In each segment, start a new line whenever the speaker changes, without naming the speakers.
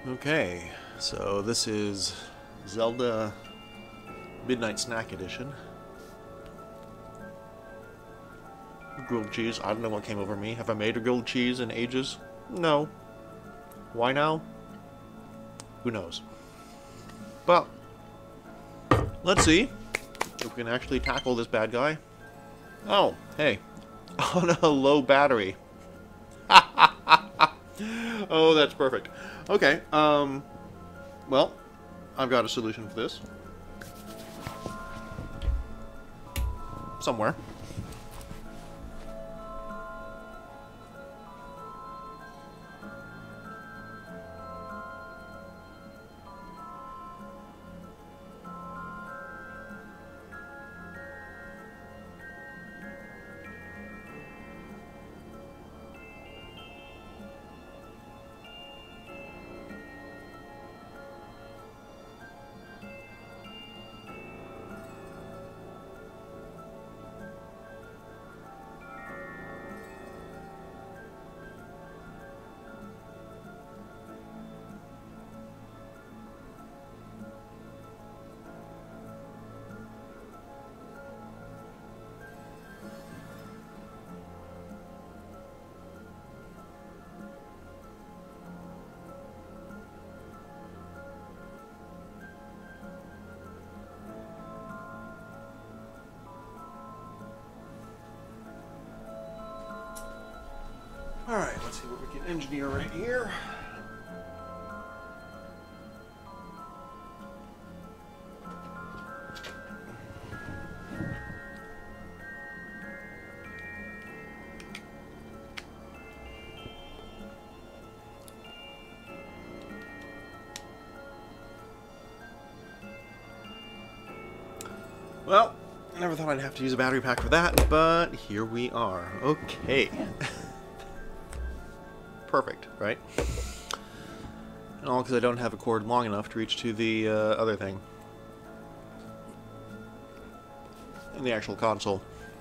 Okay, so this is Zelda Midnight Snack Edition. Grilled cheese. I don't know what came over me. Have I made a grilled cheese in ages? No. Why now? Who knows? Well, let's see if we can actually tackle this bad guy. Oh, hey. On a low battery. Oh, that's perfect. Okay, well, I've got a solution for this. Somewhere. Alright, let's see what we can engineer right here. Well, I never thought I'd have to use a battery pack for that, but here we are. Okay. Perfect, right? And all because I don't have a cord long enough to reach to the other thing. And the actual console.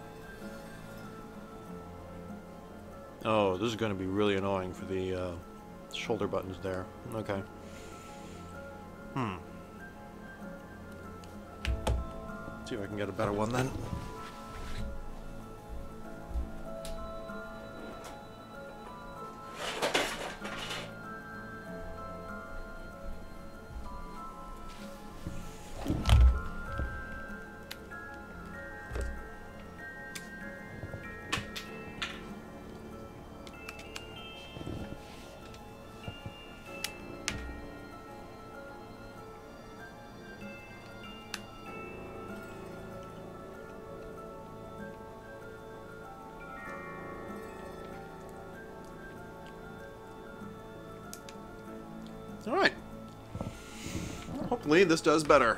Oh, this is going to be really annoying for the shoulder buttons there. Okay. See if I can get a better one then. Alright. Hopefully this does better.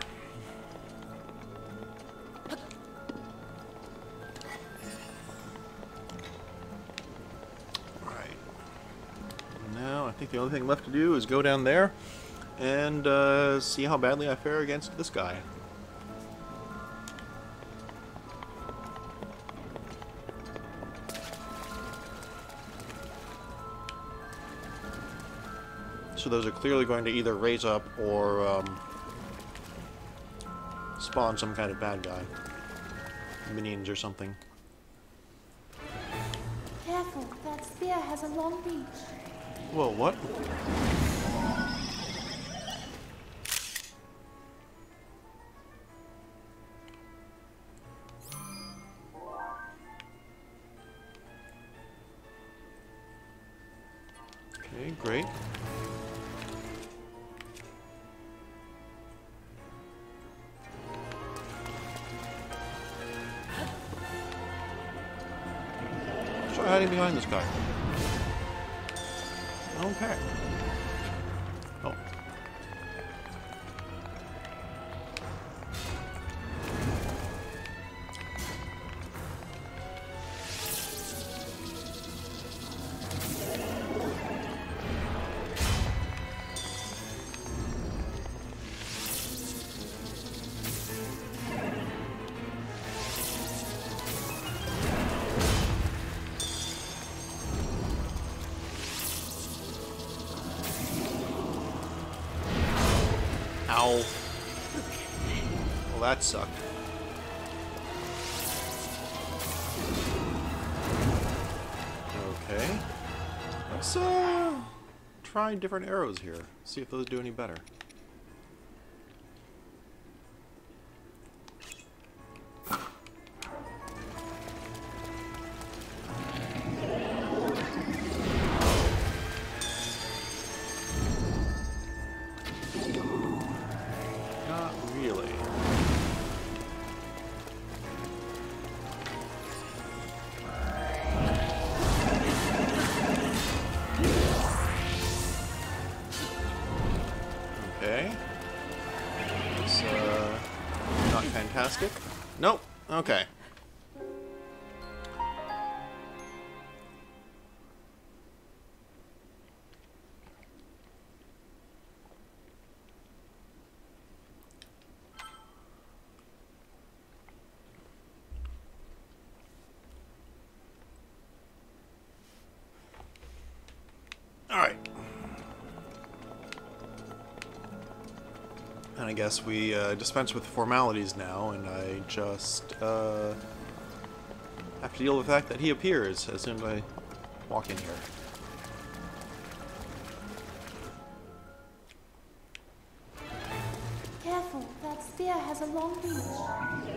Alright. Now I think the only thing left to do is go down there and see how badly I fare against this guy. So those are clearly going to either raise up or spawn some kind of bad guy. Minions or something.
Careful, that spear has a long reach.
Whoa, what? Okay, great. Start hiding behind this guy. Okay. Oh. Ow. Well, that sucked. Okay. Let's try different arrows here. See if those do any better. Not really. Okay. It's not fantastic. Nope. Okay. All right. And I guess we dispense with the formalities now, and I just have to deal with the fact that he appears as soon as I walk in here.
Careful, that spear has a long reach.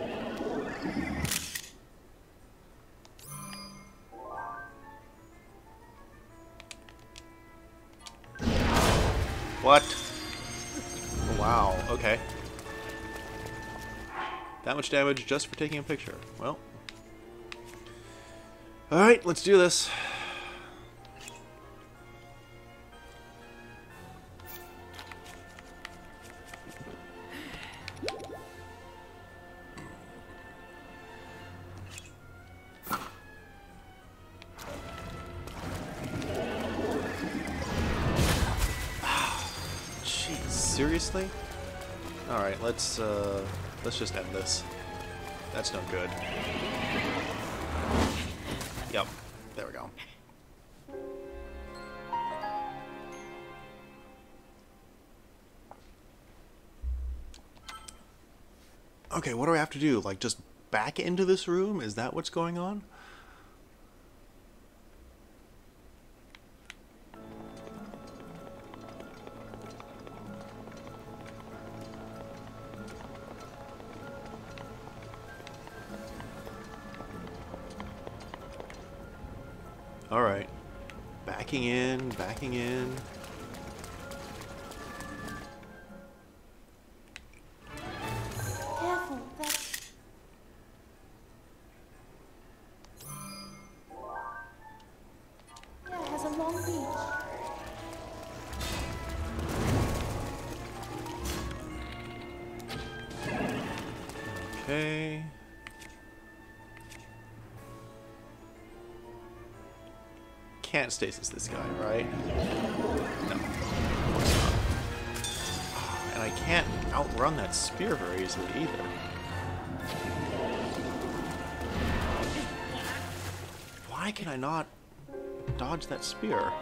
What? Wow, okay. That much damage just for taking a picture. Well. Alright, let's do this. Jeez, seriously? Alright, let's just end this. That's no good. Yep, there we go. Okay, what do I have to do? Like, just back into this room? Is that what's going on? Alright. Backing in, backing in.
Careful, that... Yeah, has a long reach.
Okay. Can't stasis this guy, right? No. Of course not. And I can't outrun that spear very easily either. Why can I not dodge that spear?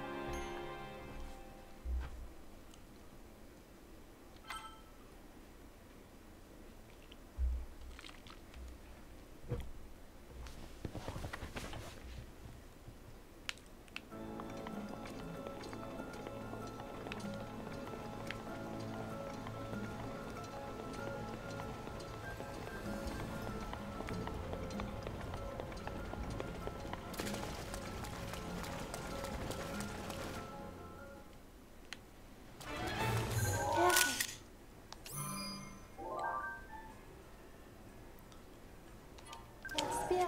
Spear.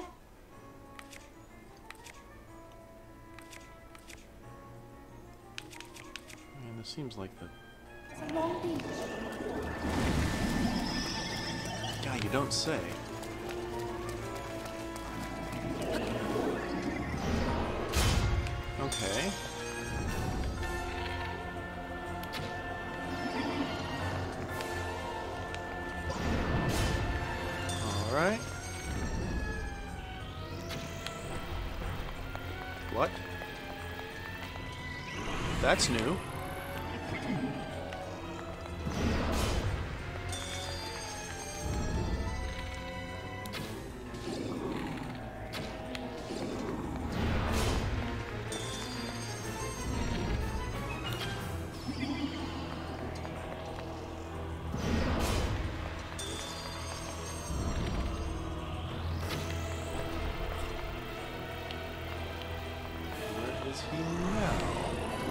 And this seems like the...
It's a long reach.
Yeah, you don't say. Okay. Alright. What? That's new. is he now?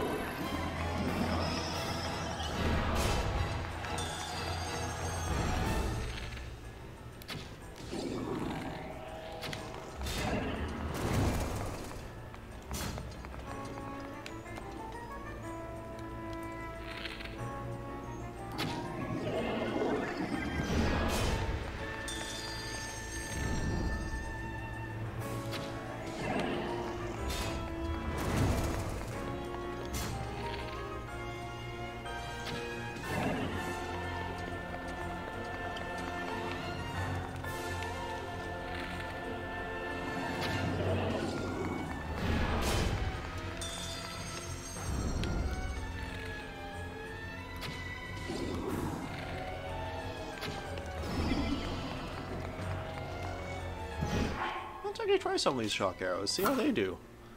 Let's actually try some of these shock arrows, see how they do.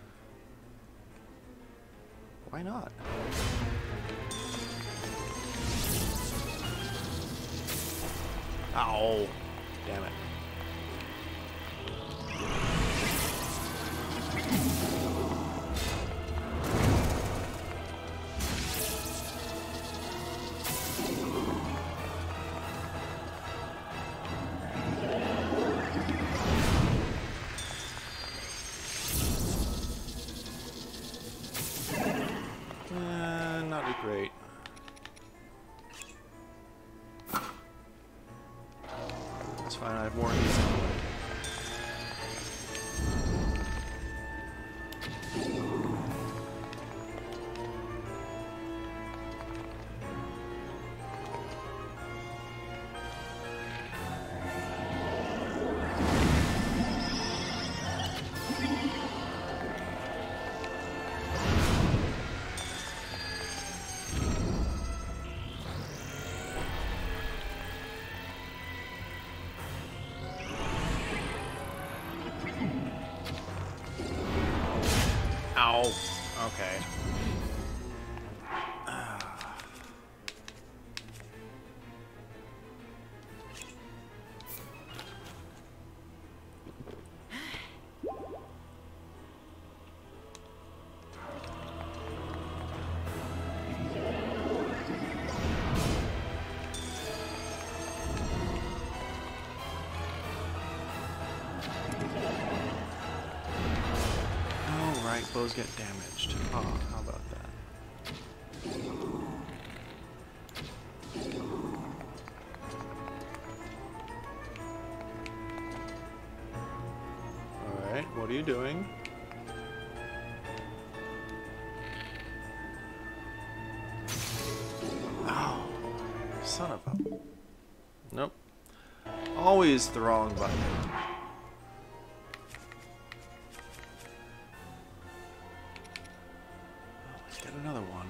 Why not? Ow! Damn it. Not great. It's fine, I have more of these anyway. Ow. Okay. Alright, bows get damaged. Oh, how about that? Alright, what are you doing? Ow. Son of a... Nope. Always the wrong button. Get another one.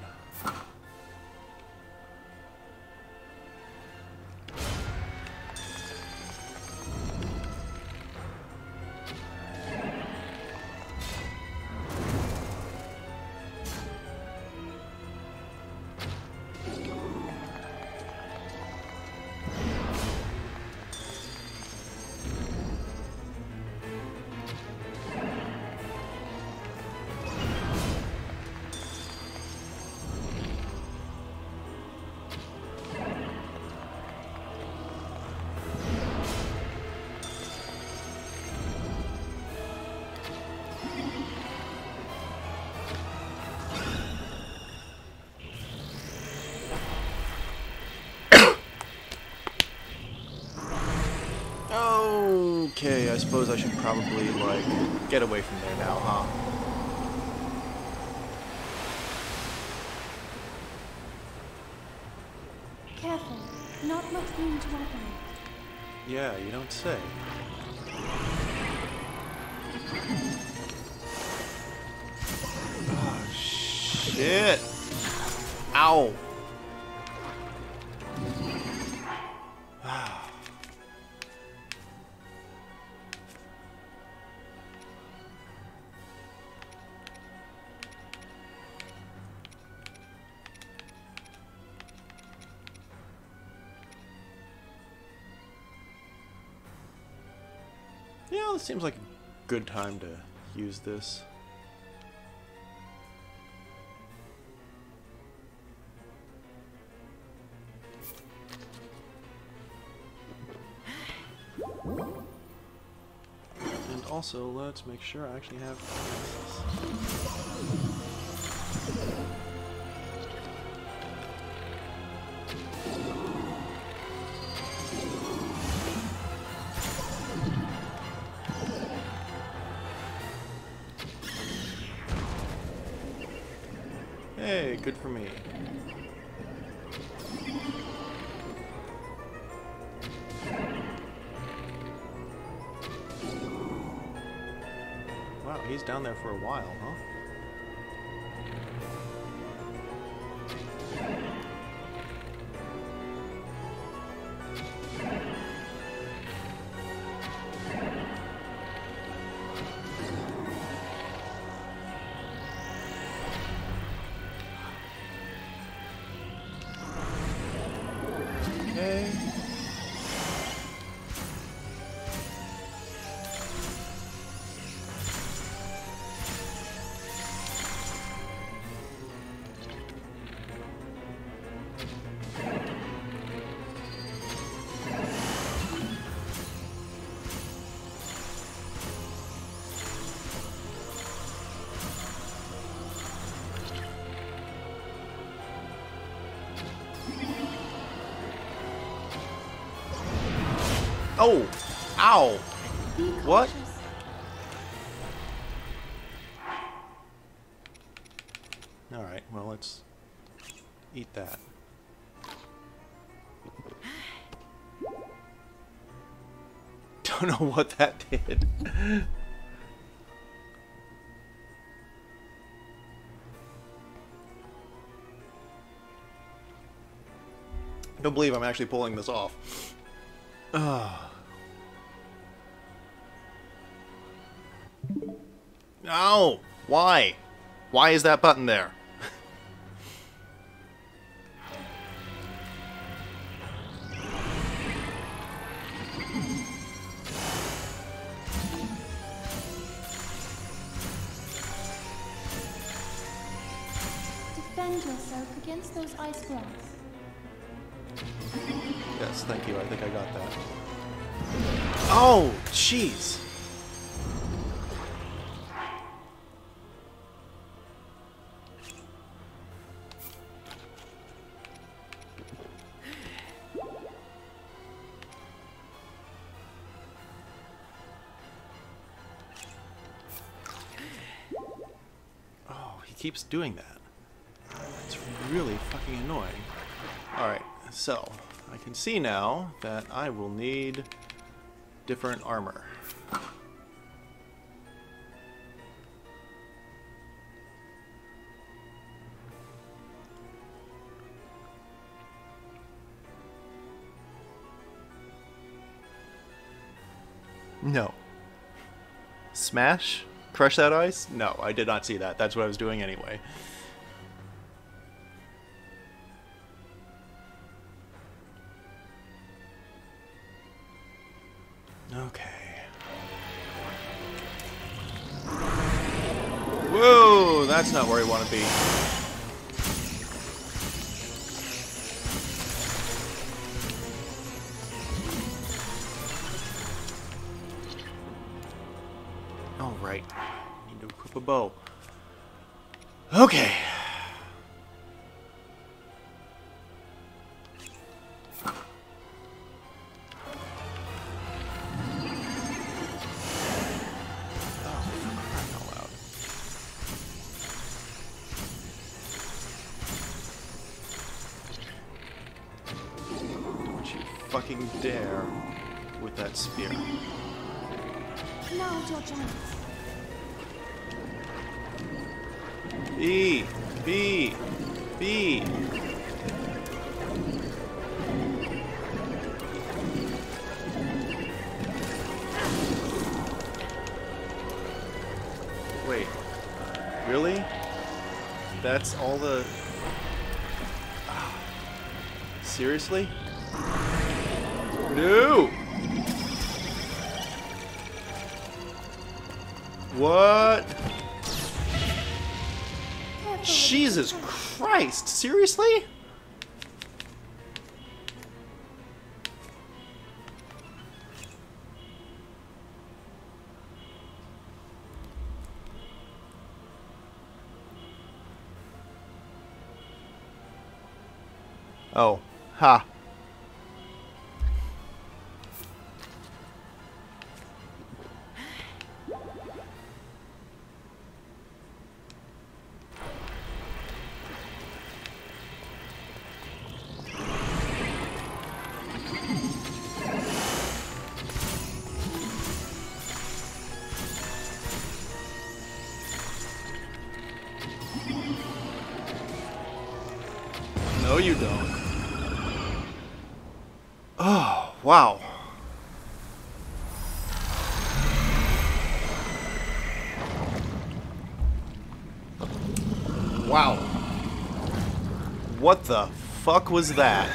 Okay, I suppose I should probably, like, get away from there now, huh?
Careful. Not much room to operate.
Yeah, you don't say. Oh, shit! Ow! Yeah, it seems like a good time to use this. also, let's make sure I actually have Hey, good for me. Wow, he's down there for a while, huh? Okay. Oh! Ow!
Be
What?
cautious.
Alright, well, let's eat that. Don't know what that did. I don't believe I'm actually pulling this off. No! Why? Why is that button there?
Defend yourself against those ice blocks.
Yes, thank you. I think I got that. Oh, jeez. Oh, he keeps doing that. It's really fucking annoying. Alright, so I can see now that I will need different armor. No. Smash? Crush that ice? No, I did not see that. That's what I was doing anyway. Okay. Whoa, that's not where I want to be. All right. Need to equip a bow. Okay. Fucking dare with that spear.
Now, your giants.
B. Wait. Really? That's all the... Seriously? No! What?
Careful.
Jesus Christ! Seriously? Oh. Ha. No, you don't. Oh, wow. Wow. What the fuck was that?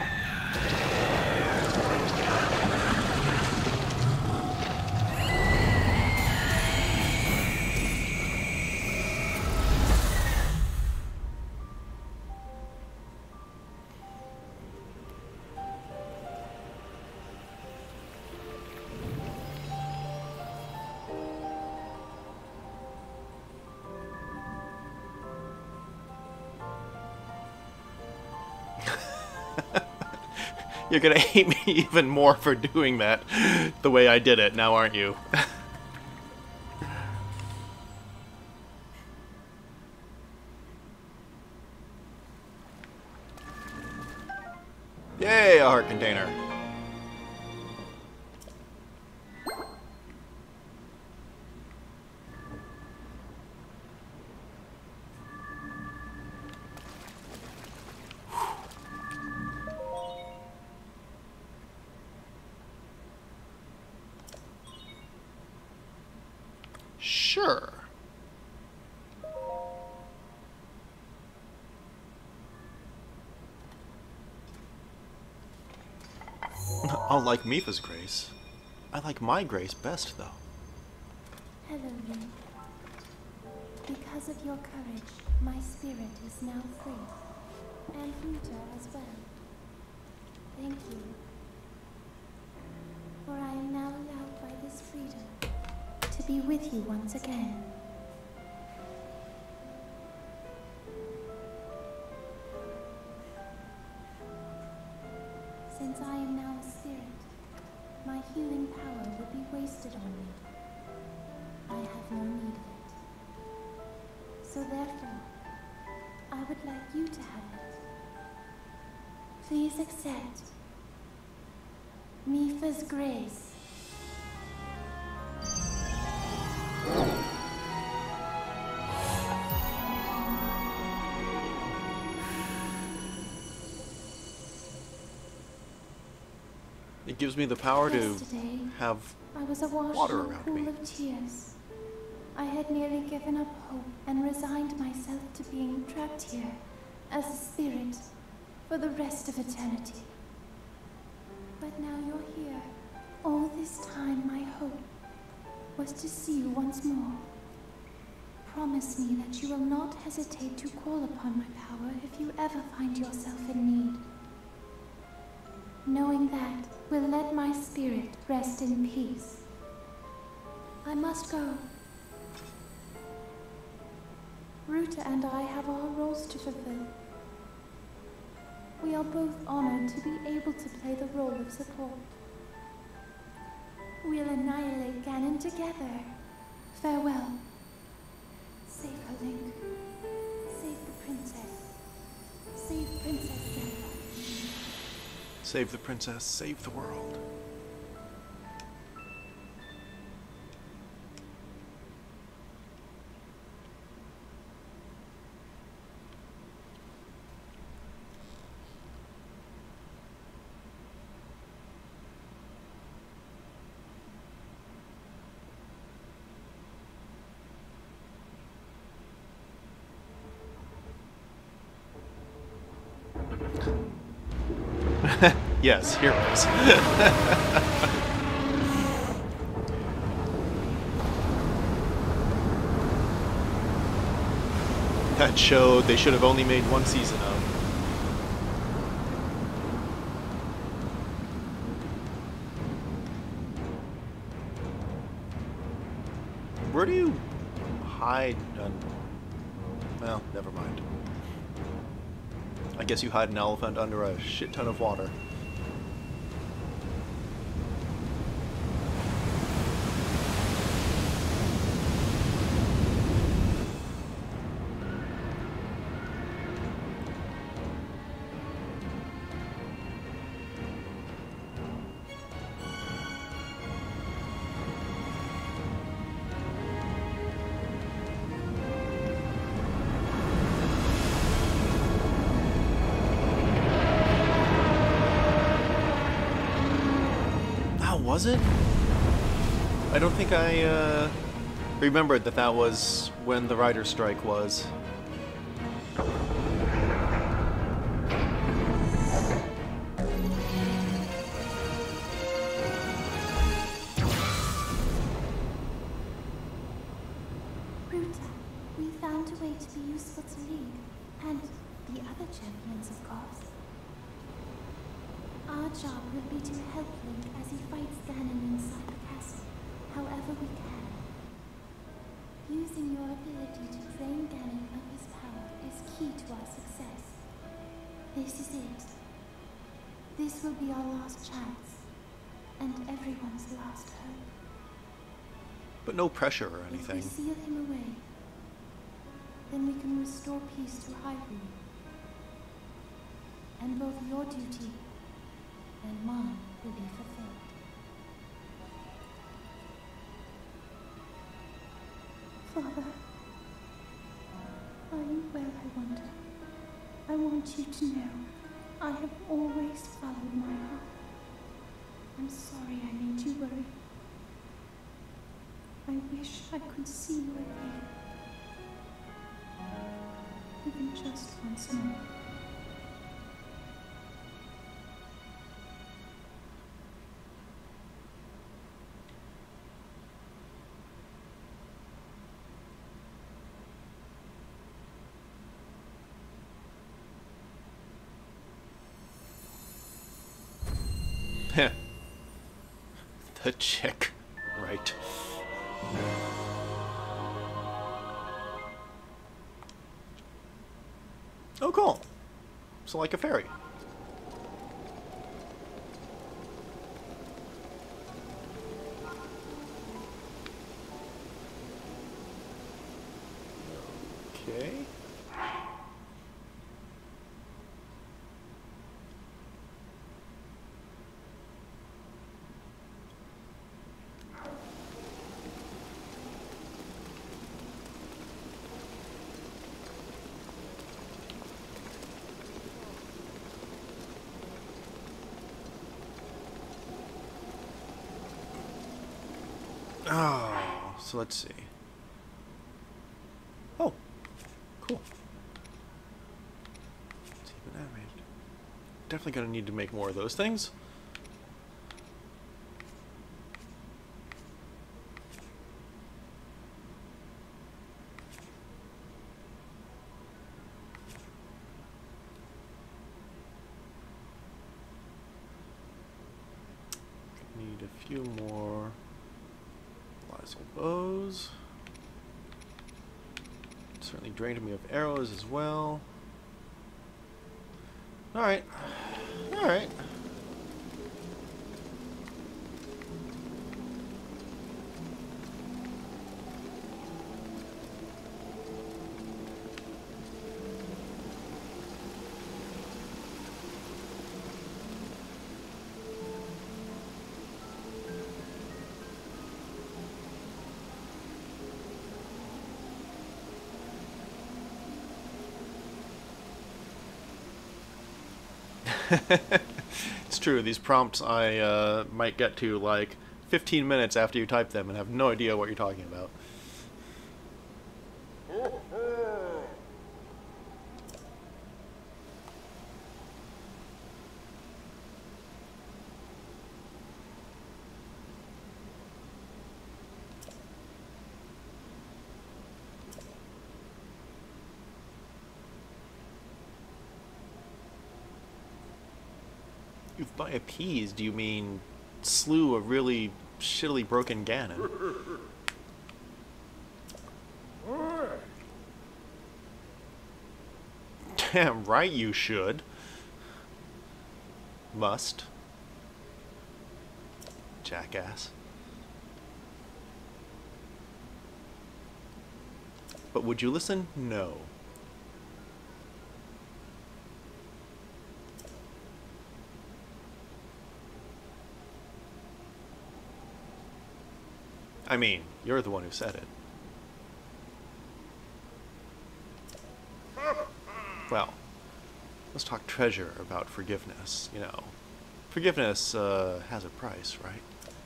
You're gonna hate me even more for doing that the way I did it now, aren't you? Yay, a heart container. Sure. I'll like Mipha's grace. I like my grace best, though.
Hello, Link. Because of your courage, my spirit is now free. And Ruta as well. Thank you. For I am now allowed by this freedom to be with you once again. Since I am now a spirit, my healing power would be wasted on me. I have no need of it. So therefore, I would like you to have it. Please accept Mipha's grace.
It gives me the power to
Yesterday,
have
I was awash
water
in a
around
pool
me.
of tears. I had nearly given up hope and resigned myself to being trapped here as a spirit for the rest of eternity. But now you're here. All this time my hope was to see you once more. Promise me that you will not hesitate to call upon my power if you ever find yourself in need. Knowing that will let my spirit rest in peace. I must go. Ruta and I have our roles to fulfill. We are both honored to be able to play the role of support. We'll annihilate Ganon together. Farewell. Save her, Link. Save the princess. Save Princess Zelda.
Save the princess, save the world. Yes, heroes. That show they should have only made one season of. Where do you hide? Well, never mind. I guess you hide an elephant under a shit ton of water. Was it? I don't think I remembered that that was when the writer's strike was.
Ruta, we found a way to be useful to League, and the other champions, of course. Our job will be to help Link as he fights Ganon inside the castle, however we can. Using your ability to drain Ganon of his power is key to our success. This is it. This will be our last chance, and everyone's last hope.
But no pressure or anything.
If we seal him away, then we can restore peace to Hyrule. And both your duty and mine will be fulfilled. Father, are you well, I wonder? I want you to know I have always followed my heart. I'm sorry I made you worry. I wish I could see you again. Even just once more.
The chick. Right. Oh, cool. So like a fairy. Okay. Oh, so let's see. Oh, cool. It's even animated. Definitely gonna need to make more of those things. Need a few more bows. Certainly drained me of arrows as well. Alright. Alright. It's true, these prompts I might get to like 15 minutes after you type them and have no idea what you're talking about. By appeased, do you mean slew a really shittily broken Ganon? Damn right you should. Must. Jackass. But would you listen? No. I mean, you're the one who said it. Well, let's talk treasure about forgiveness, you know. Forgiveness has a price, right?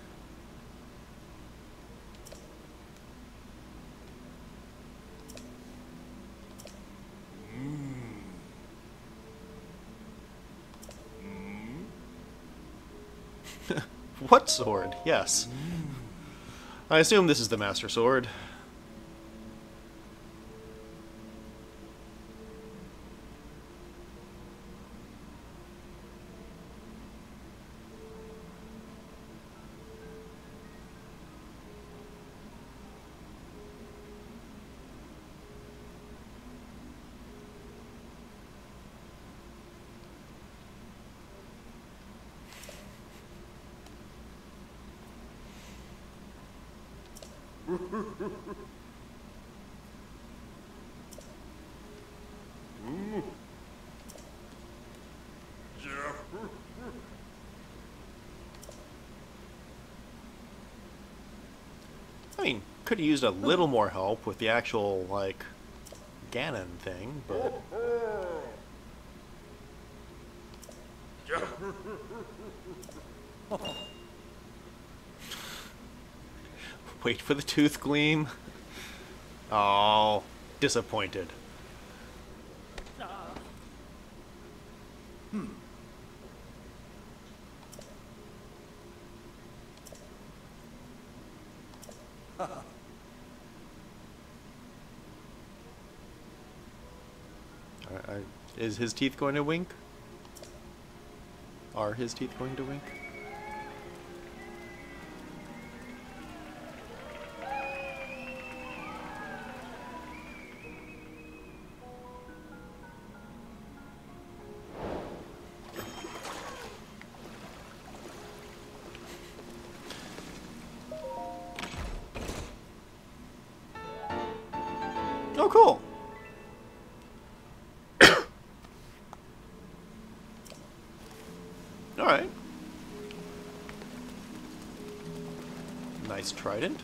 What sword? Yes. I assume this is the Master Sword. I mean, could have used a little more help with the actual, like, Ganon thing, but... Wait for the tooth gleam. Oh, disappointed. Is his teeth going to wink? Are his teeth going to wink? Oh, cool. All right. Nice trident.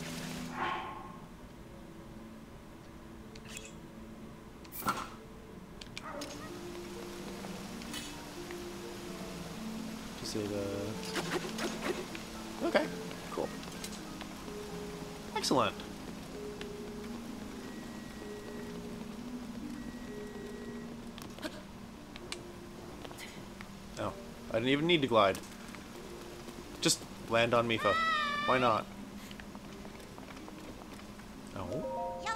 To say the... Okay, cool. Excellent. Oh, I didn't even need to glide. Just land on Mipha. Why not? Oh.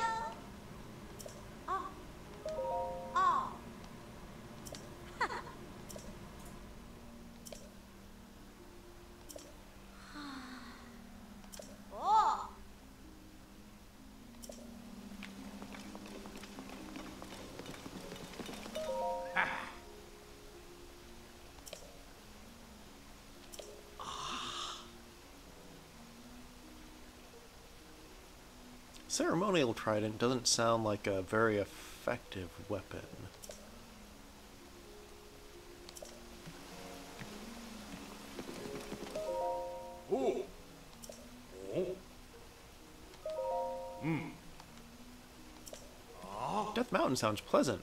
Ceremonial trident doesn't sound like a very effective weapon.
Oh. Oh.
Death Mountain sounds pleasant.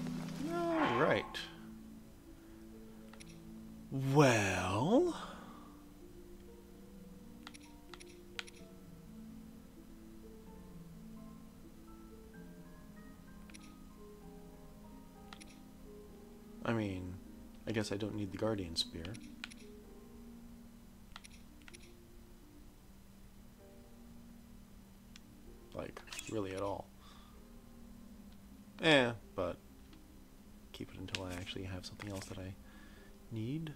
Right. Well... I mean, I guess I don't need the Guardian Spear. Like, really at all. But keep it until I actually have something else that I need.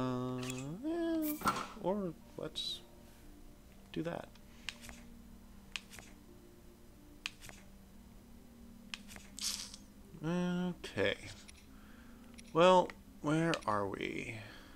Or let's do that. Okay. Well, where are we?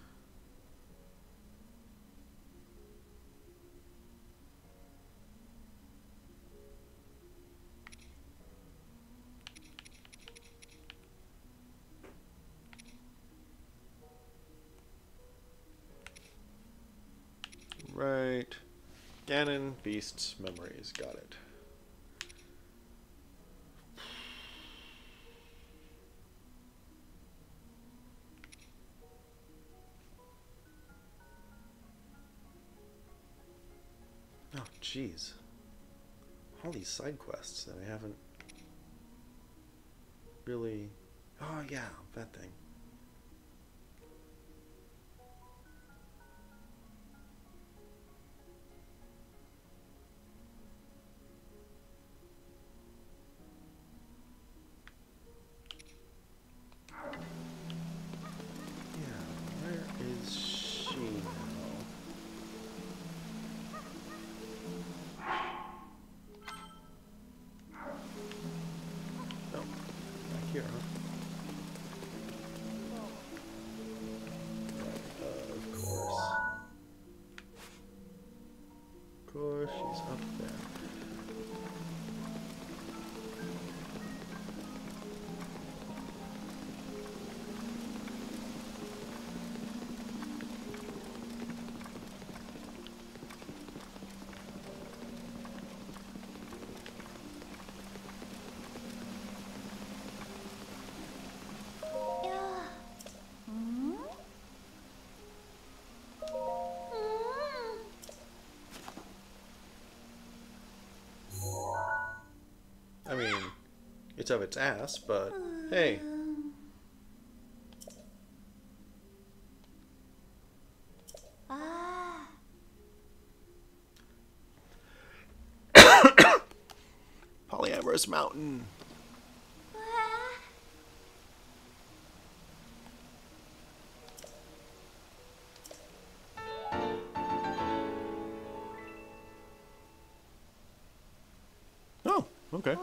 Right. Ganon, Beasts, Memories. Got it. Oh, jeez. All these side quests that I haven't really... Oh, yeah, that thing. Yeah, where is she now? Oh, back here, huh? Right, of course. Of course, she's up there. I mean, it's of its ass, but hey. Polyamorous Mountain. Oh, okay.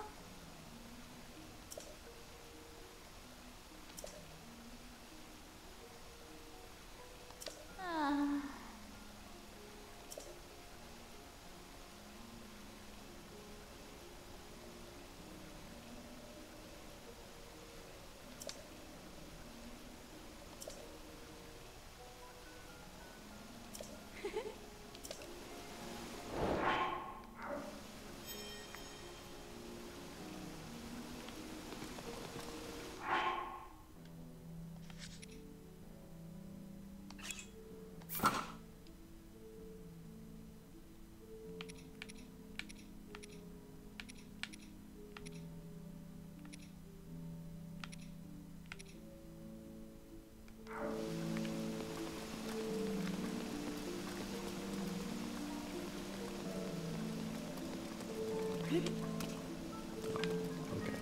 Okay.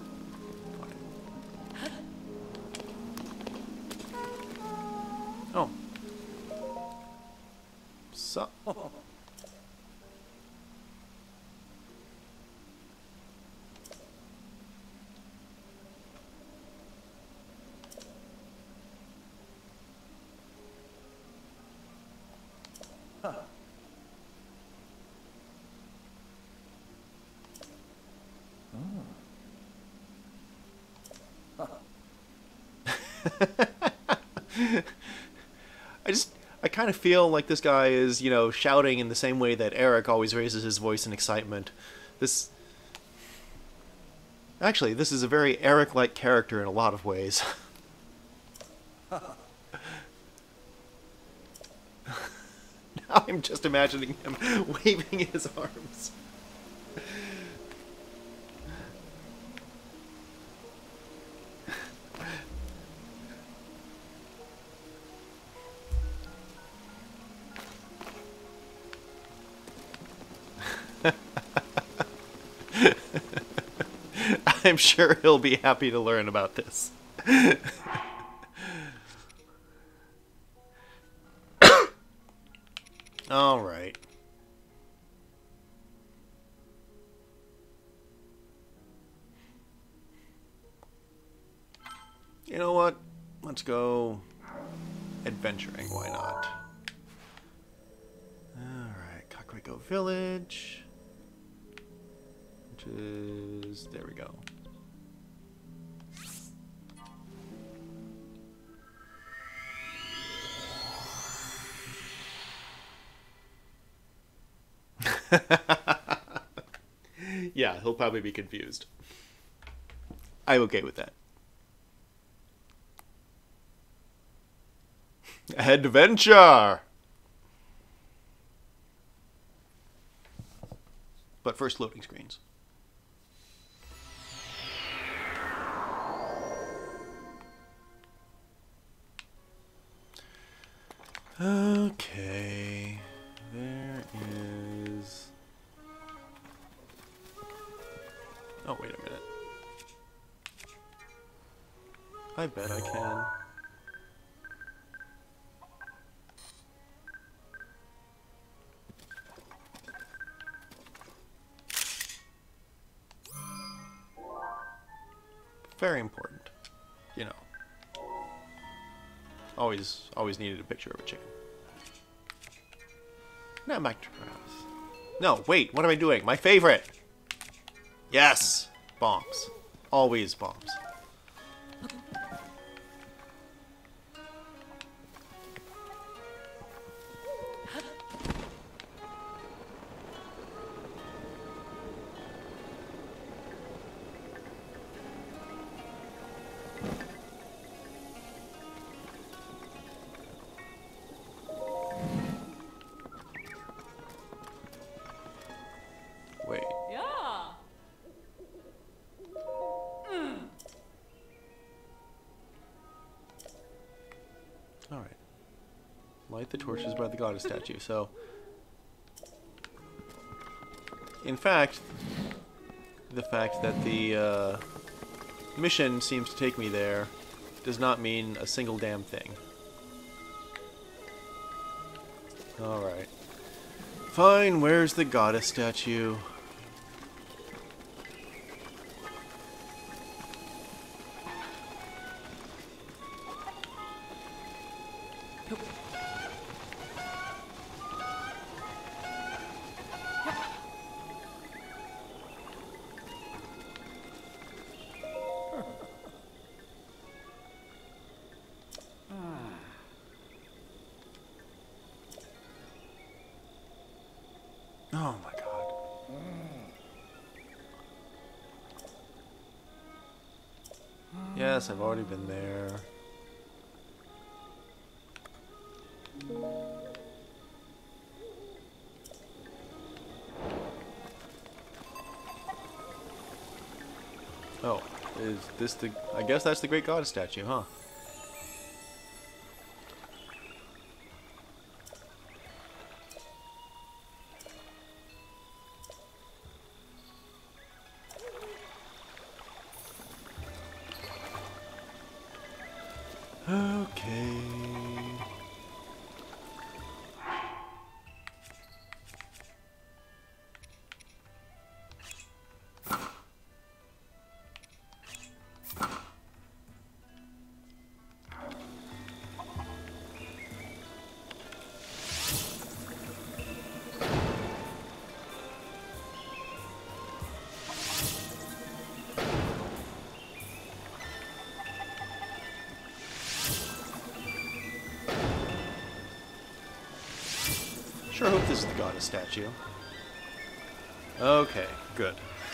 Oh. So. I kind of feel like this guy is, you know, shouting in the same way that Eric always raises his voice in excitement. Actually, this is a very Eric-like character in a lot of ways. Now I'm just imagining him waving his arms. I'm sure he'll be happy to learn about this. All right. You know what? Let's go adventuring. Why not? All right, Kakariko Village, which is there. We go. Yeah, he'll probably be confused. I'm okay with that. Adventure! But first, loading screens. Okay. There is... Oh, wait a minute. I bet I can. Very important. You know. Always needed a picture of a chicken. Now back to our house. No, wait, what am I doing? My favorite! Yes! Bombs. Always bombs. Wait.
Yeah.
Alright. Light the torches by the goddess statue. So, in fact, the fact that the mission seems to take me there does not mean a single damn thing. Alright. Fine, where's the goddess statue? Oh my god. Yes, I've already been there. Oh, is this the... I guess that's the Great Goddess statue, huh? Okay. Sure hope this is the goddess statue. Okay, good.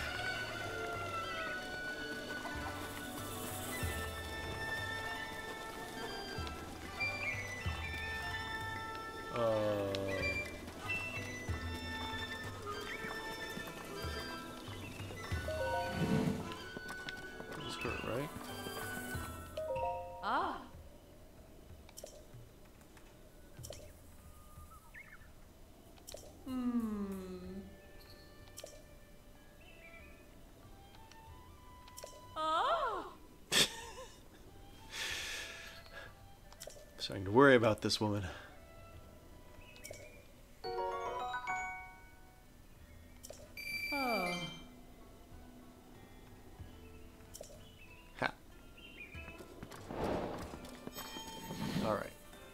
This is her, right?
Ah.
Starting to worry about this woman. Ha. Alright.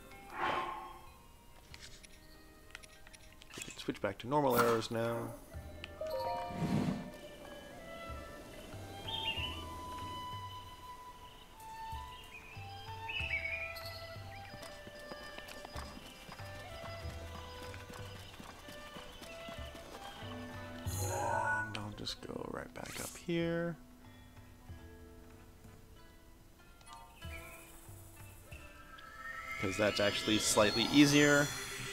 We can switch back to normal arrows now. Just go right back up here. Because that's actually slightly easier.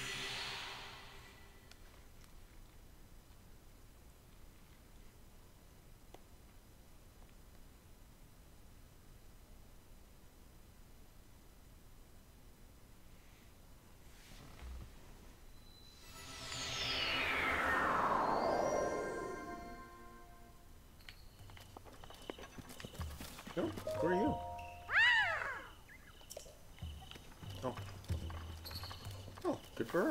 Oh, who are you? Oh. Oh, good for her.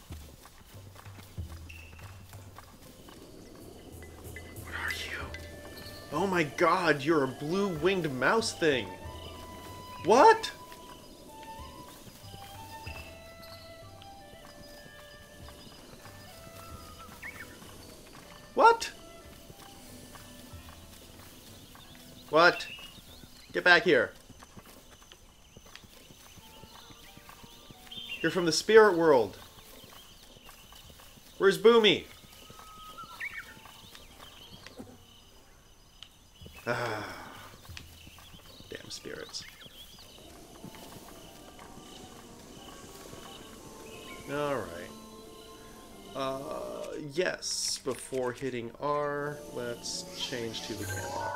What are you? Oh my god, you're a blue-winged mouse thing. What? What? What? Get back here. You're from the spirit world. Where's Boomy? Ah. Damn spirits. Alright. Yes, before hitting R, let's change to the camera.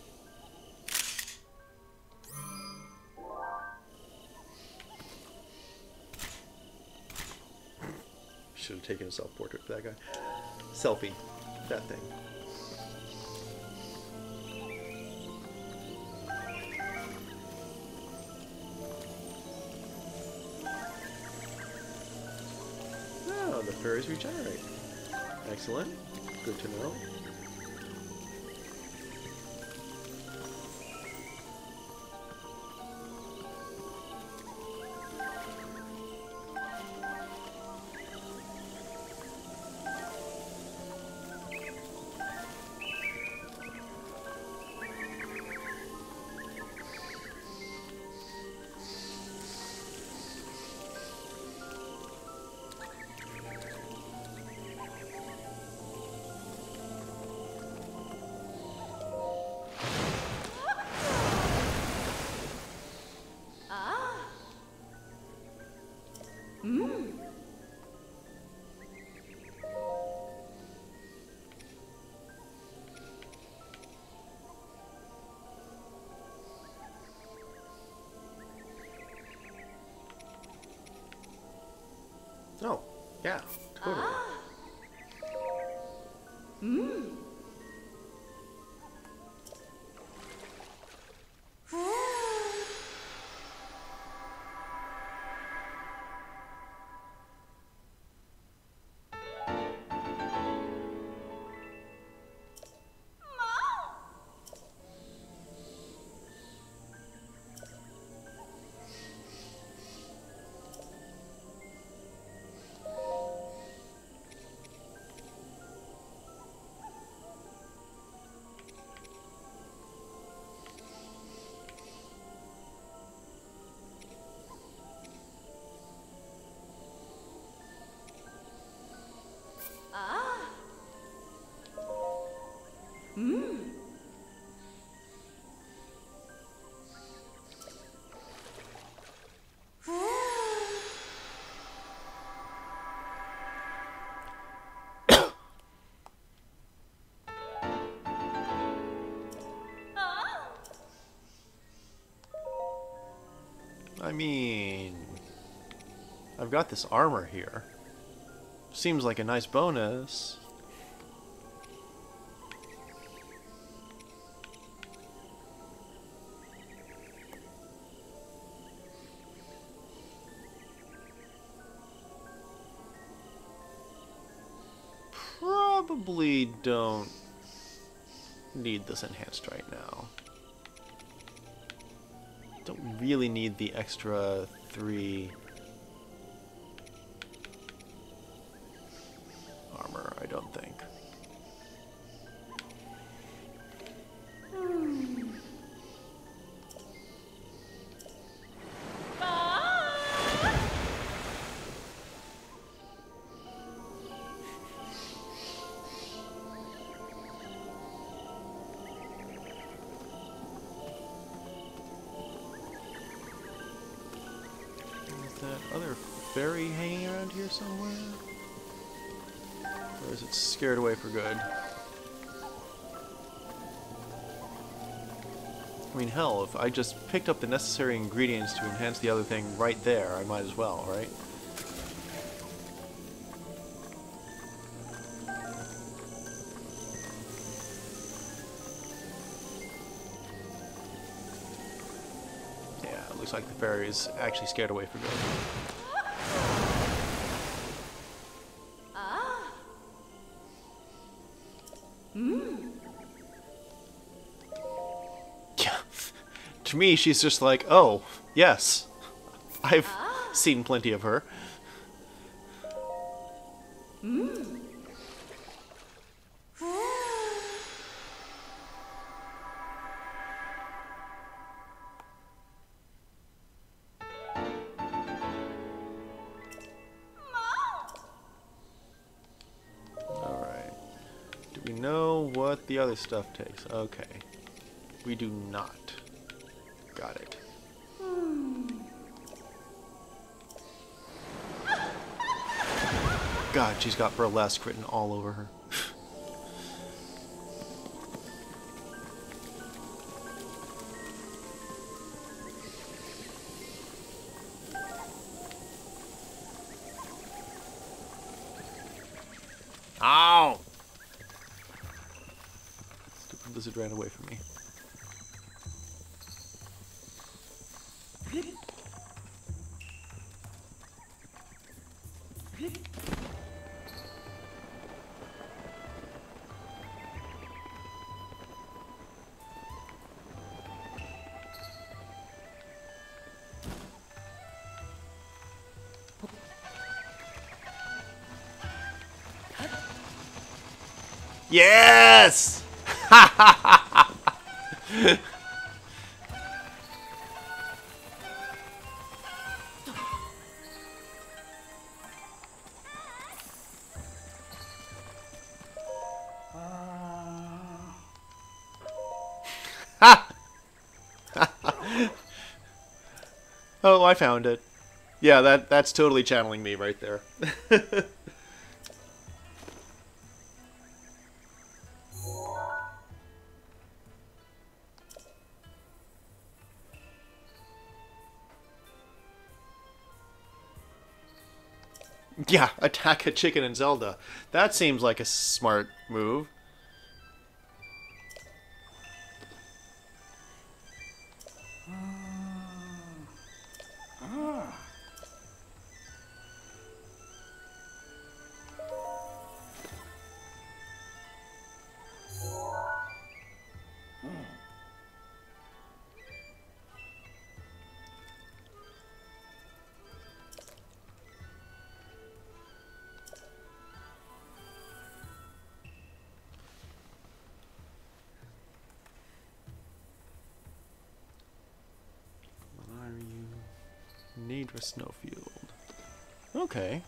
Should have taken a self-portrait for that guy. Selfie. That thing. Oh, the fairies regenerate. Excellent. Good to know. Oh, yeah, totally. I mean, I've got this armor here. Seems like a nice bonus. probably don't need this enhanced right now. Don't really need the extra 3 armor, I don't think. That other fairy hanging around here somewhere? Or is it scared away for good? I mean, hell, if I just picked up the necessary ingredients to enhance the other thing right there, I might as well, right? Looks like the fairy is actually scared away for good. Yeah. To me, she's just like, oh, yes. I've seen plenty of her. We know what the other stuff takes. Okay. We do not. Got it. God, she's got burlesque written all over her. Ow! Stupid lizard ran away from me. Yes! Oh, I found it. Yeah, that's totally channeling me right there. Yeah, attack a chicken in Zelda. That seems like a smart move. Nadra Snowfield. Okay.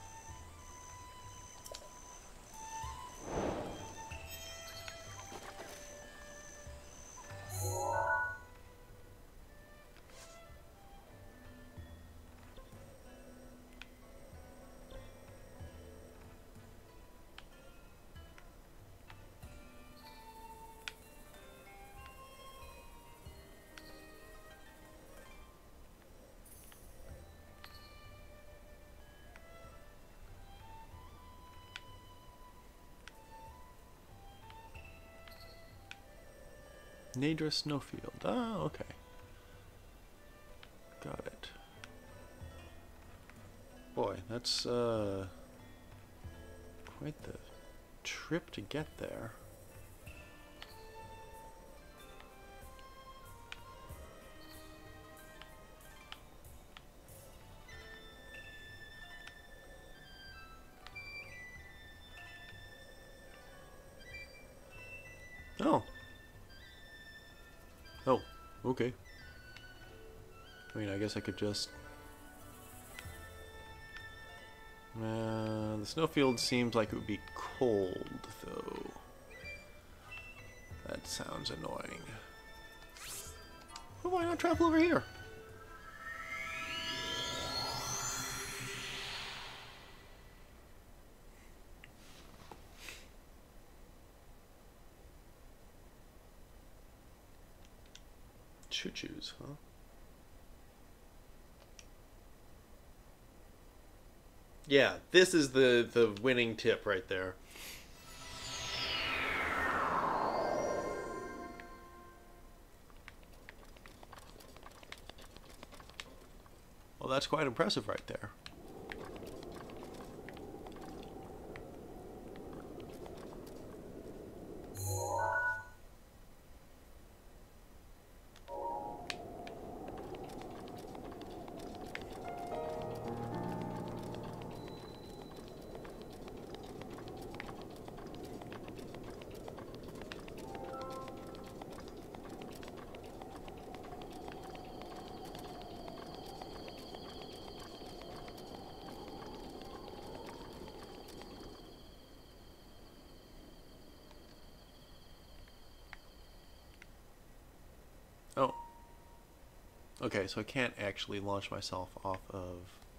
Nadra Snowfield. Oh, okay. Got it. Boy, that's quite the trip to get there. Oh. Oh, okay. I mean, I guess I could just... the snowfield seems like it would be cold, though. That sounds annoying. Well, why not travel over here? Choo-choos, huh? Yeah, this is the winning tip right there. Well, that's quite impressive right there. Oh. Okay, so I can't actually launch myself off of...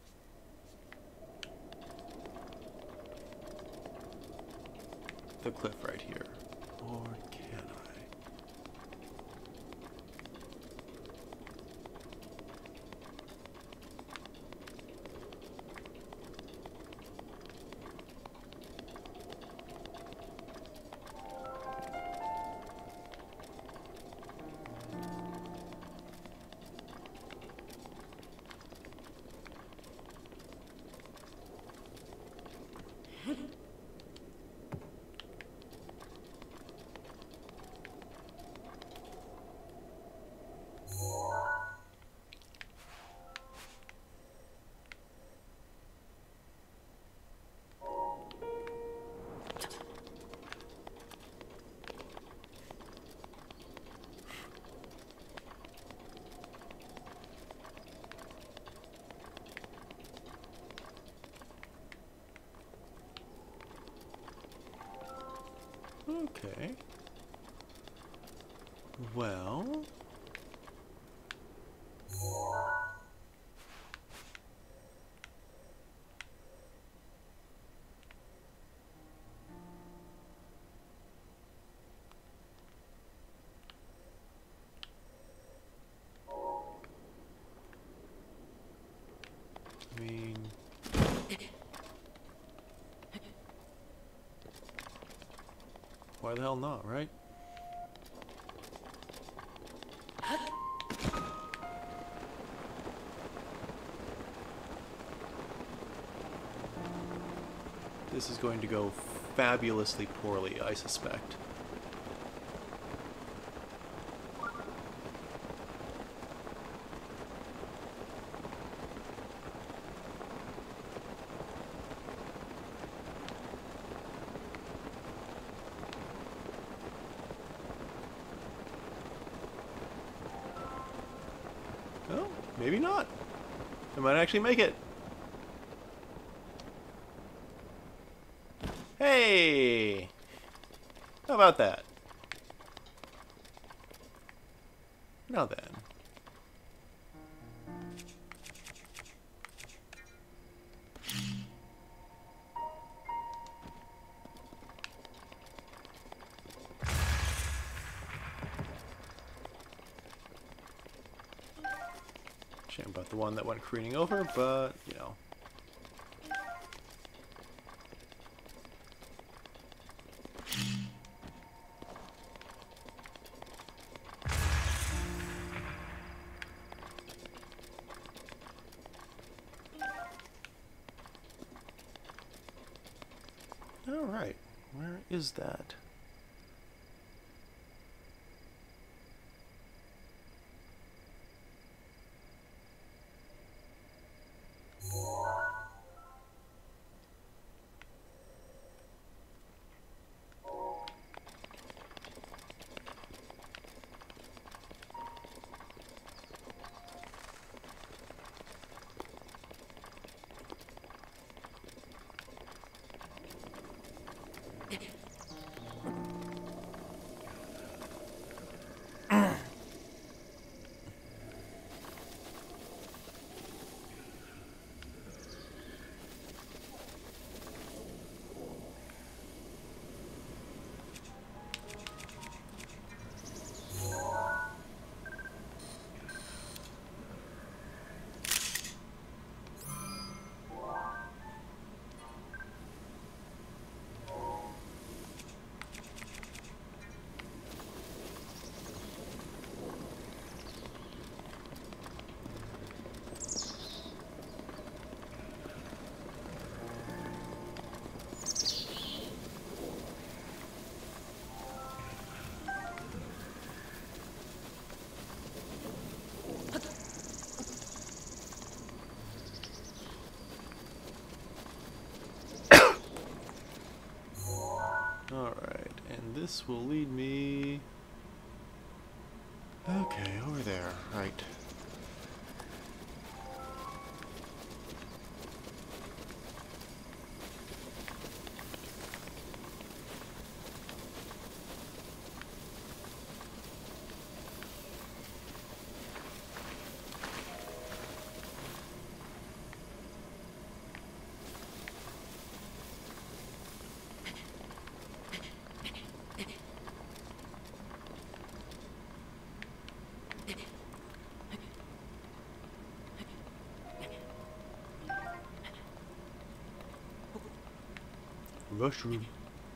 the cliff right here. Or can I? Okay. Well... I mean... why the hell not, right? This is going to go fabulously poorly, I suspect. Oh, maybe not. I might actually make it. Hey! How about that? Now then. Shame about the one that went careening over, but, you know. Alright. Where is that? Alright, and this will lead me... Okay, over there, right. Mushroom.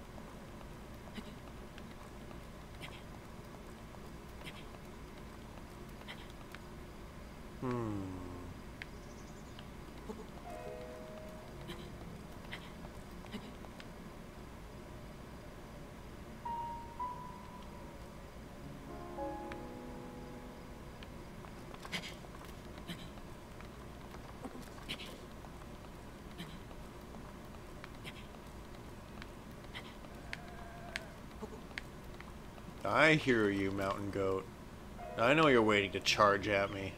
I hear you, mountain goat. I know you're waiting to charge at me.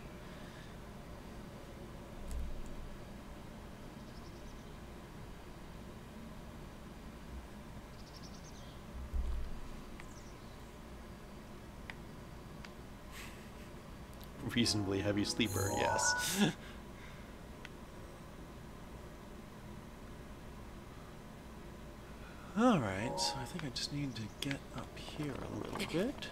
Reasonably heavy sleeper, yes. Alright, so I think I just need to get up here a little bit.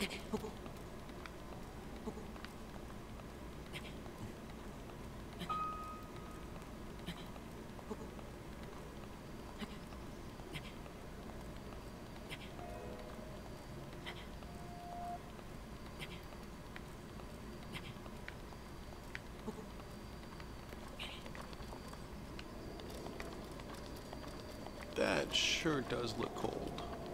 That sure does look cold.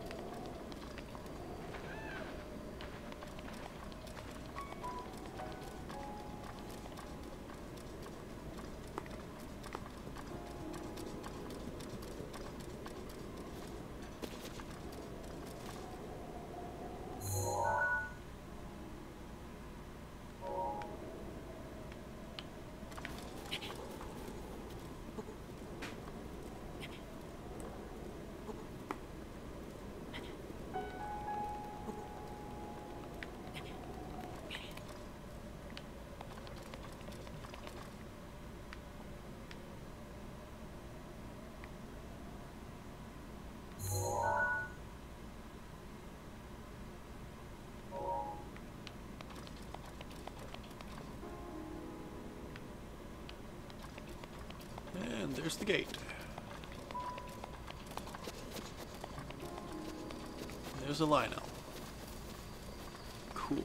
And there's the gate. There's a Lino. Cool.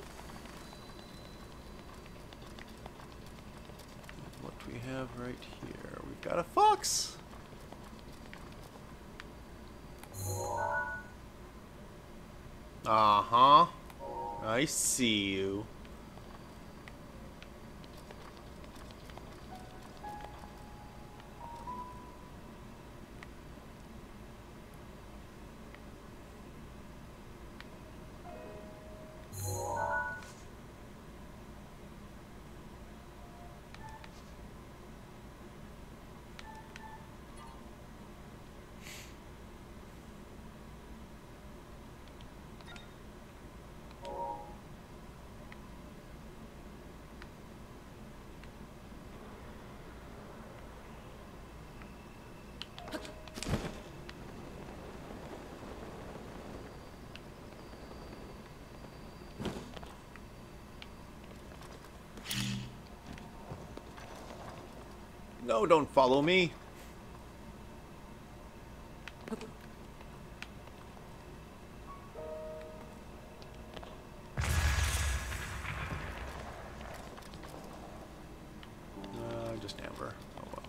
What do we have right here? We've got a fox! Uh-huh. I see you. No, don't follow me. Just Amber. Oh well.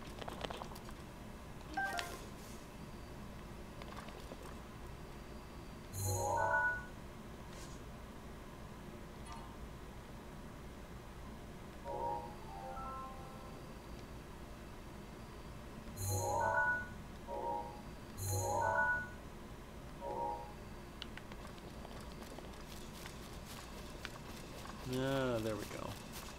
Yeah, there we go.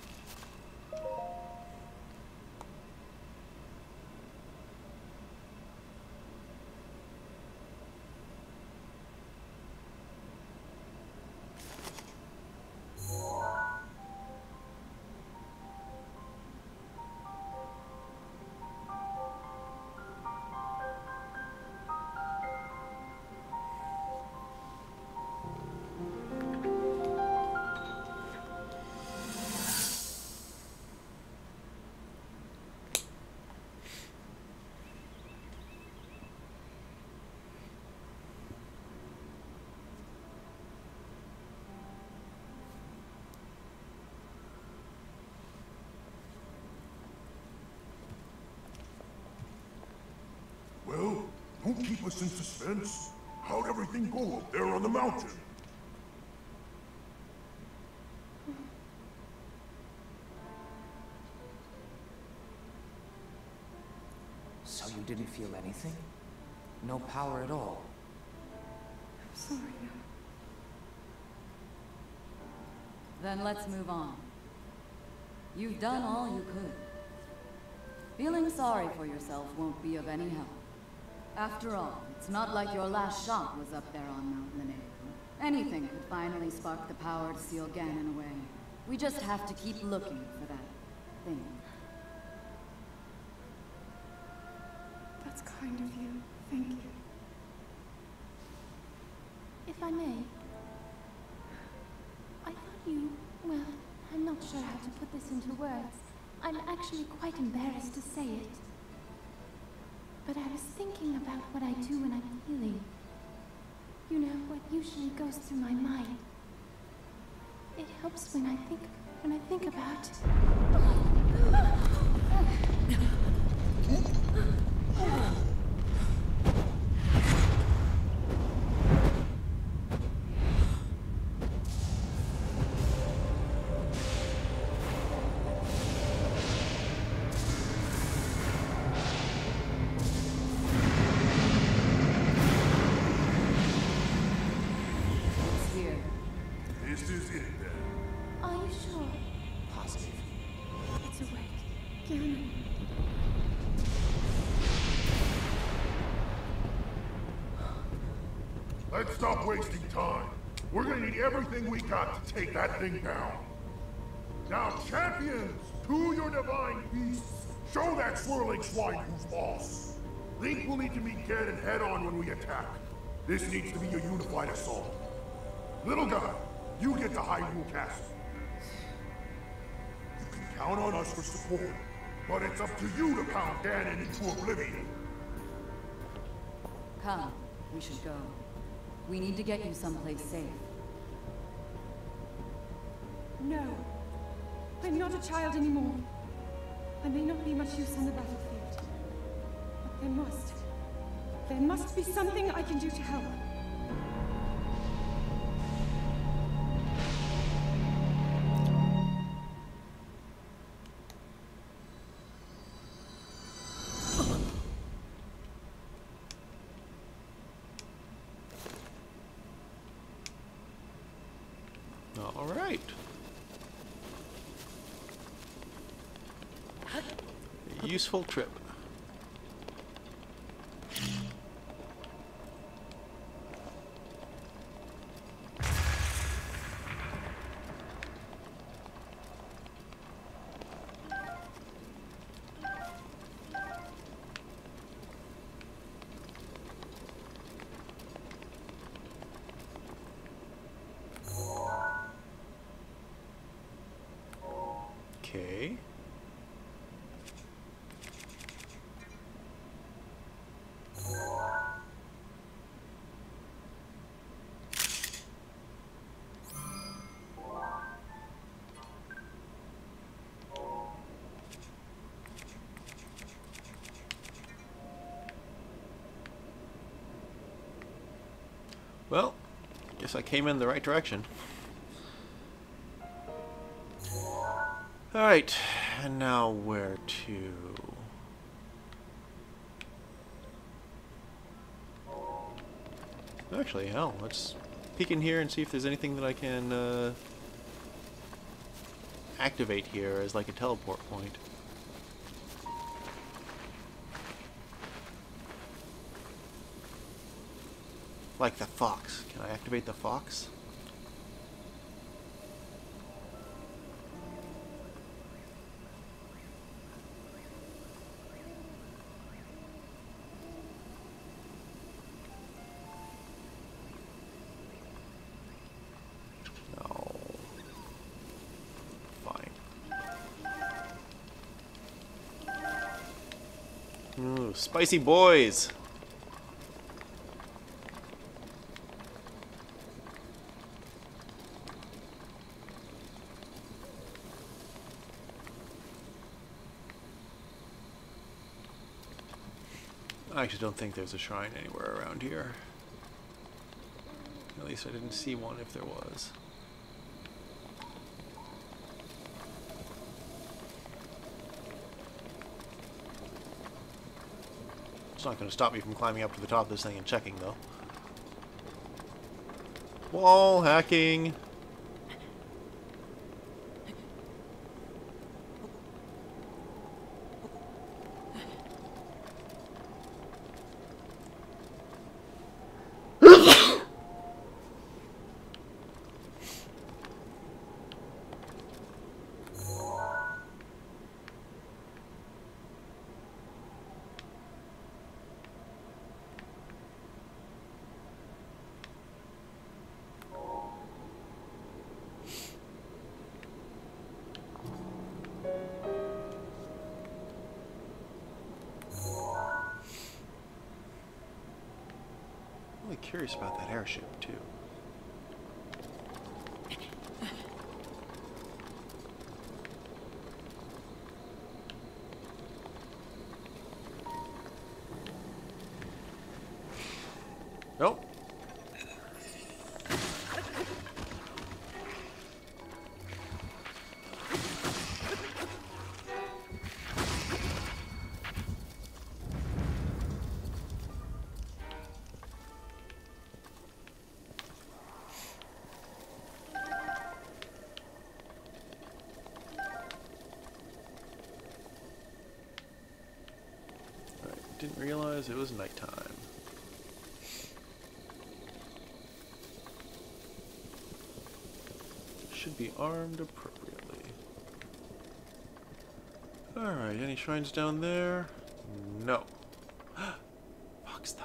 Well, don't keep us in suspense. How'd everything go up there on the mountain?
So you didn't feel anything? No power at all?
I'm sorry.
Then let's move on. You've done all you could. Feeling sorry for yourself won't be of any help. After all, it's not like your last shot was up there on Mount Linnea. Anything could finally spark the power to seal Ganon away. We just have to keep looking for that thing.
That's kind of you. Thank you. If I may, I thought you... well, I'm not sure how to put this into words. I'm actually quite embarrassed to say it. But I was thinking about what I do when I'm healing. You know, what usually goes through my mind. It helps when I think about...
This is it then.
Are you sure?
Positive.
It's awake. Ganon.
Let's stop wasting time. We're gonna need everything we got to take that thing down. Now, champions, to your divine beasts, show that swirling swine who's boss. Link will need to meet Ganon head-on when we attack. This needs to be a unified assault. Little guy, you get to Hyrule Castle. You can count on us for support, but it's up to you to pound Ganon into oblivion.
Come, we should go. We need to get you someplace safe.
No. I'm not a child anymore. I may not be much use on the battlefield. But there must be something I can do to help.
Alright. A useful trip. Okay. Well, guess I came in the right direction. Alright, and now where to? Actually, hell, let's peek in here and see if there's anything that I can activate here as like a teleport point. Like the fox. Can I activate the fox? No. Fine. Ooh, spicy boys! I actually don't think there's a shrine anywhere around here. At least I didn't see one if there was. It's not going to stop me from climbing up to the top of this thing and checking, though. Wall hacking! I'm really curious about that airship, too. Nope. Didn't realize it was nighttime. Should be armed appropriately. Alright, any shrines down there? No. Fox though.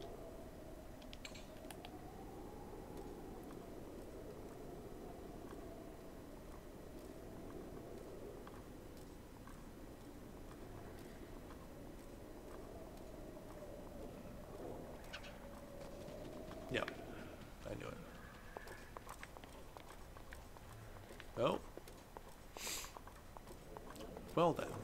Yep, I knew it. Oh. Well then.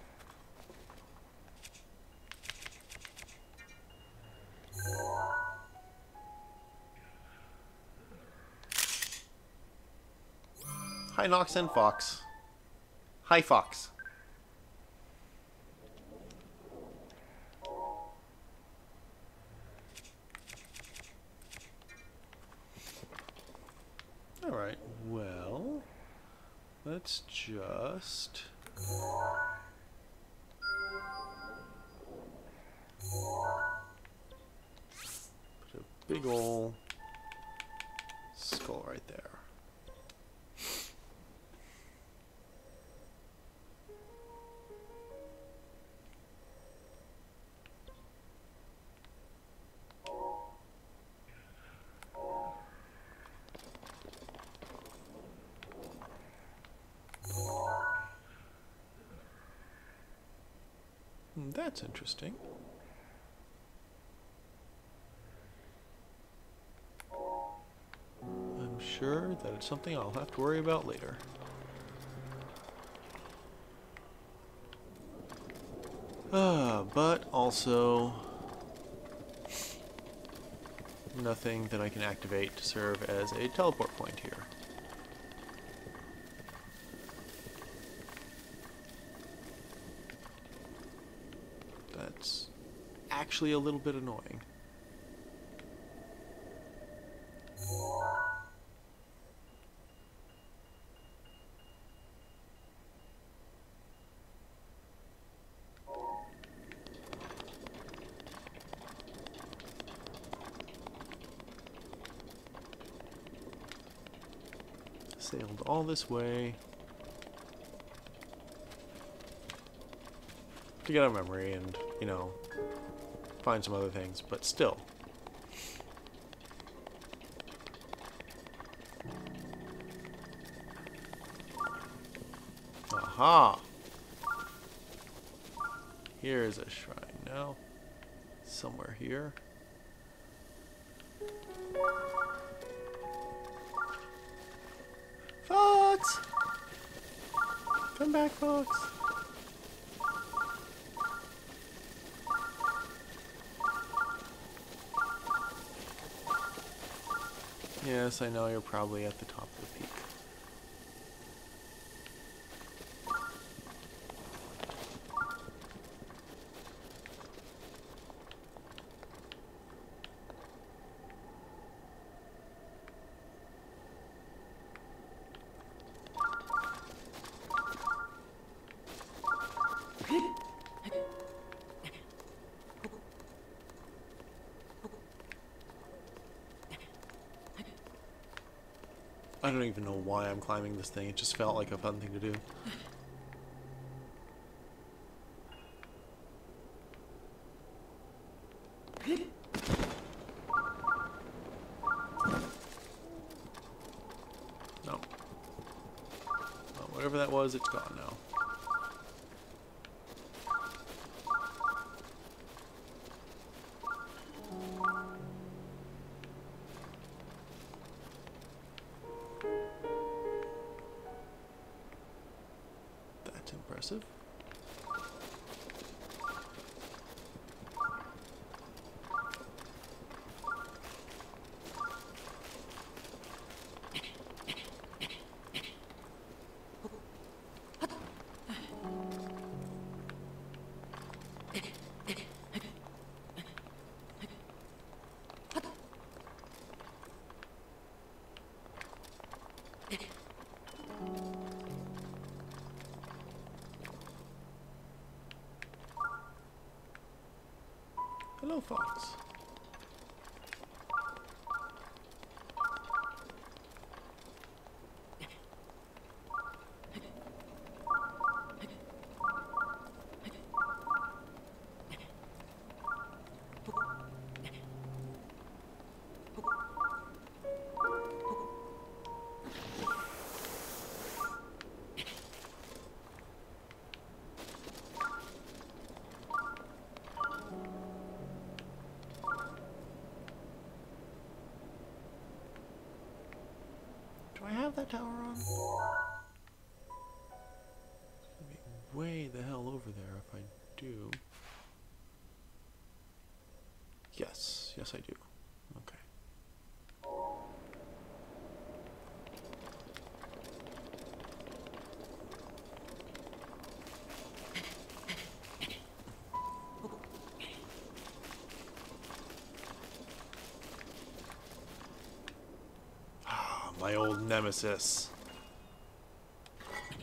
Hi, Nox and Fox. Hi, Fox. Alright, well... let's just... put a big ol' skull right there. That's interesting. I'm sure that it's something I'll have to worry about later. But also nothing that I can activate to serve as a teleport point here. That's actually a little bit annoying. Sailed all this way to get a memory and, you know, find some other things, but still. Aha! Here's a shrine now. Somewhere here. Fox! Come back, Fox. Yes, I know you're probably at the top of the peak. I don't even know why I'm climbing this thing. It just felt like a fun thing to do. No. Well, whatever that was, it's gone now. Impressive. Hello, Fox. Do I have that tower on? It's gonna be way the hell over there if I do. Yes, yes I do. Okay. My old nemesis.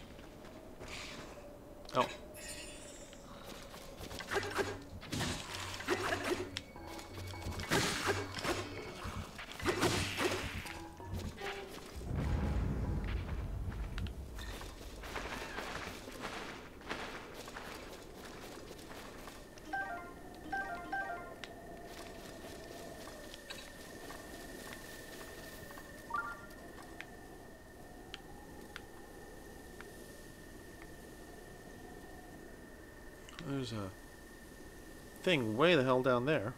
there's a thing way the hell down there.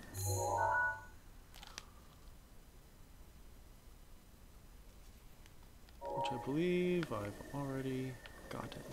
Which I believe I've already gotten.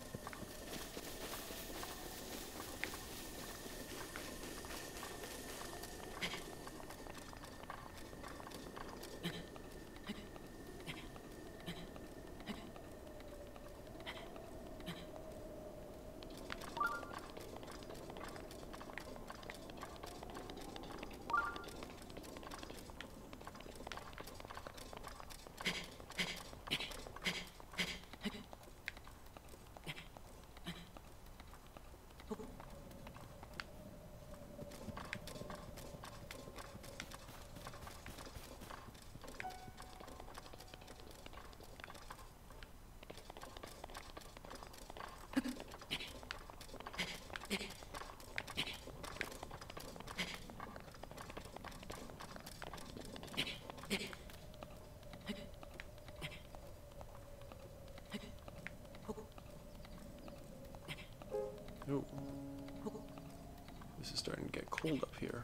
Oh. This is starting to get cold up here.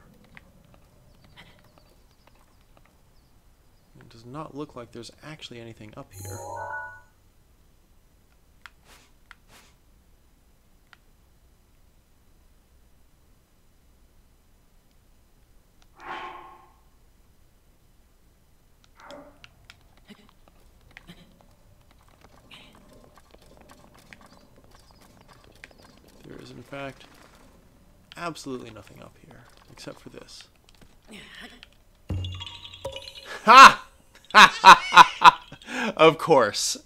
It does not look like there's actually anything up here. There is, in fact, absolutely nothing up here, except for this. Ha! Of course.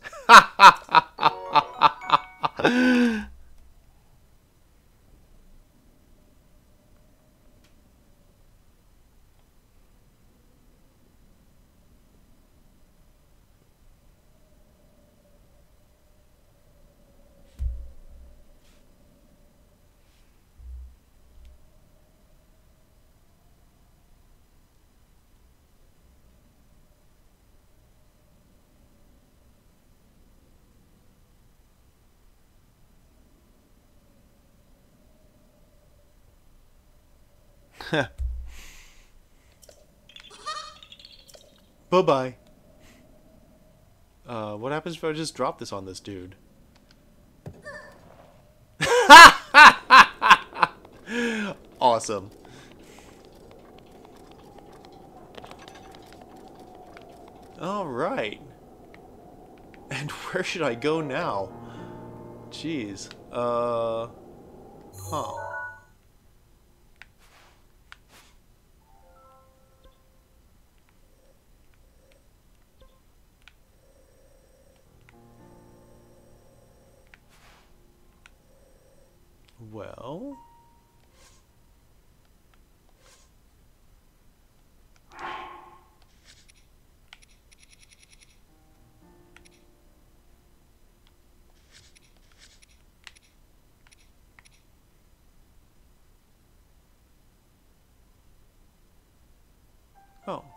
Bye-bye. What happens if I just drop this on this dude? Awesome. Alright. And where should I go now? Jeez. Huh. Well... Oh.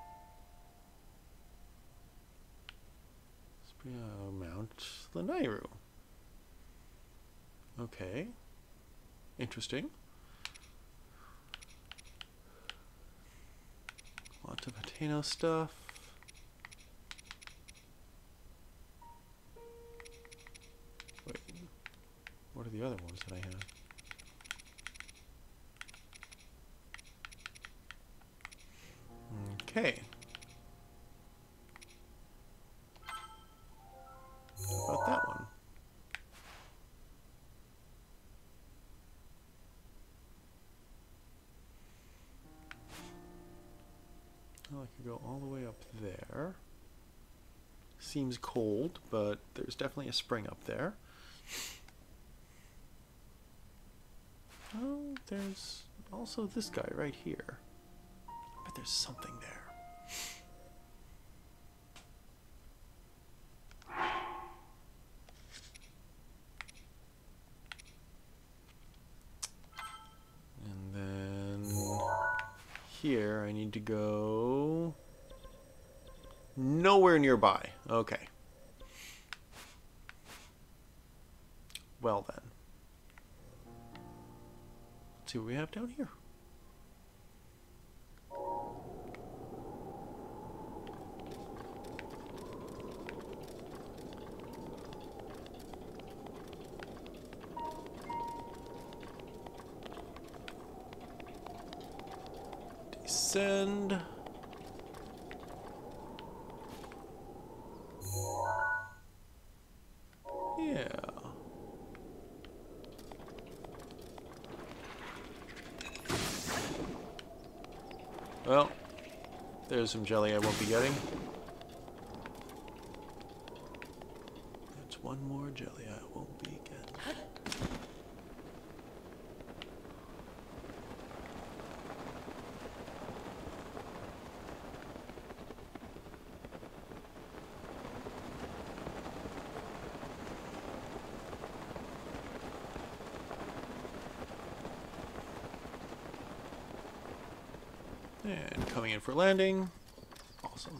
Mount Lanayru. Okay. Interesting. Lots of Hateno stuff. Wait. What are the other ones that I have? Okay. How about that one? Well, I could go all the way up there. Seems cold, but there's definitely a spring up there. Oh, there's also this guy right here. But there's something there. And then here I need to go nowhere nearby. Okay. Well then. see what we have down here. Descend. Yeah. Well, there's some jelly I won't be getting. That's one more jelly I won't be getting. And coming in for landing. Awesome.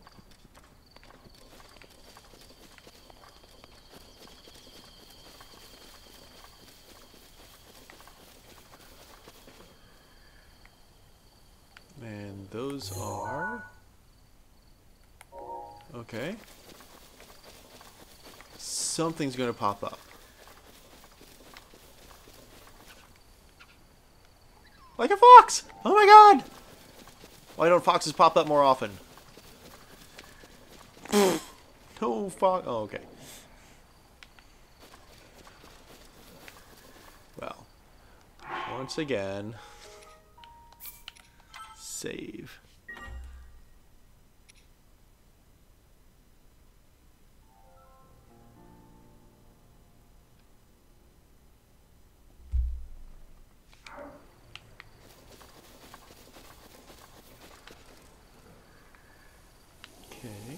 And those are... okay. Something's going to pop up. Like a fox! Oh my god! Why don't foxes pop up more often? No fox. Oh, okay. Well, once again, save. Okay.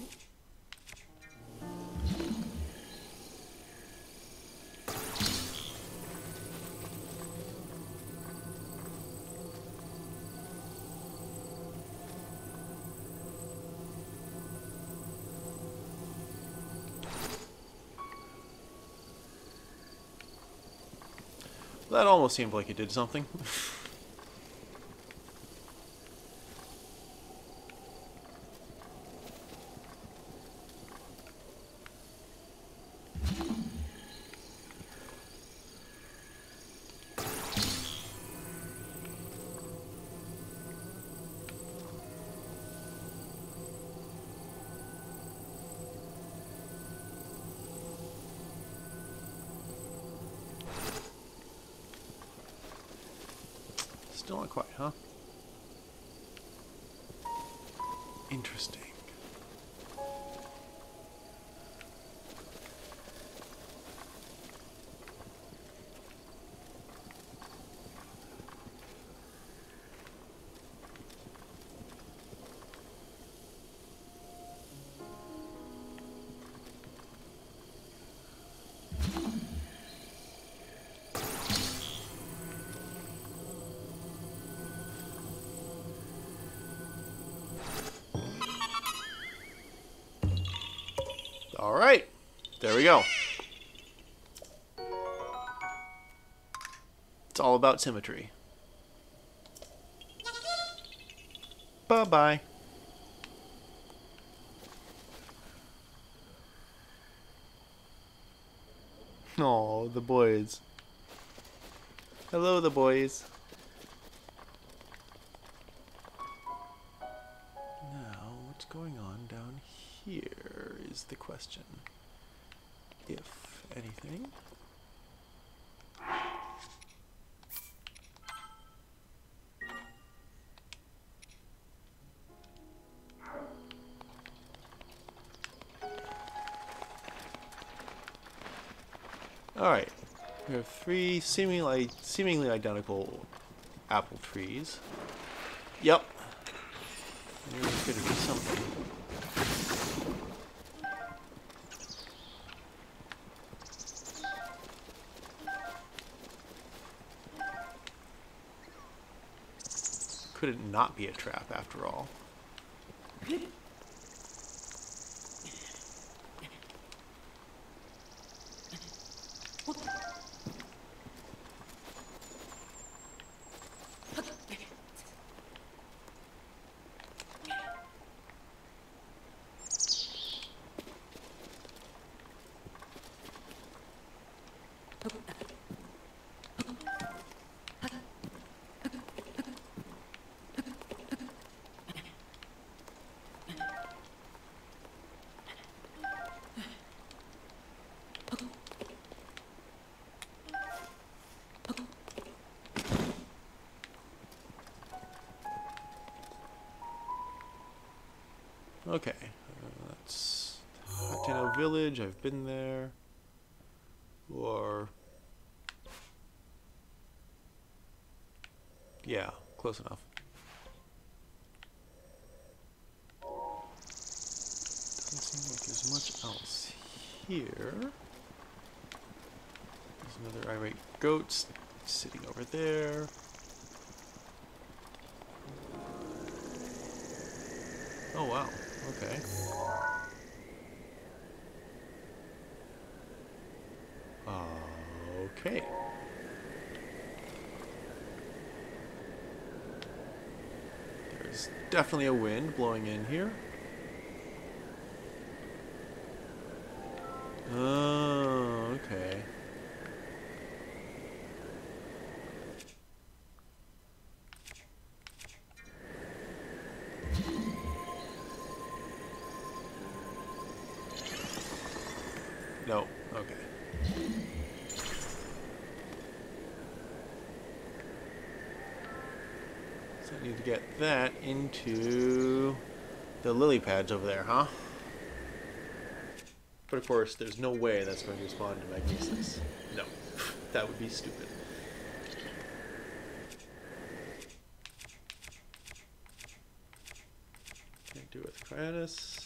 That almost seemed like it did something. Still not quite, huh? Interesting. Alright, there we go. It's all about symmetry. Bye-bye. Oh, the boys. Hello, the boys. Now, what's going on down here is the question. If anything. Alright, we have three seemingly identical apple trees. Yep. There's going to be something. Could it not be a trap after all? Okay. That's Hateno Village. I've been there. Or... yeah, close enough. Doesn't seem like there's much else here. There's another irate goat sitting over there. Oh wow, okay. Okay. There's definitely a wind blowing in here. Oh, okay. No, okay. So I need to get that into the lily pads over there, huh? But of course, there's no way that's going to respond to magnesis. No, that would be stupid. Can't do it with Cryonis.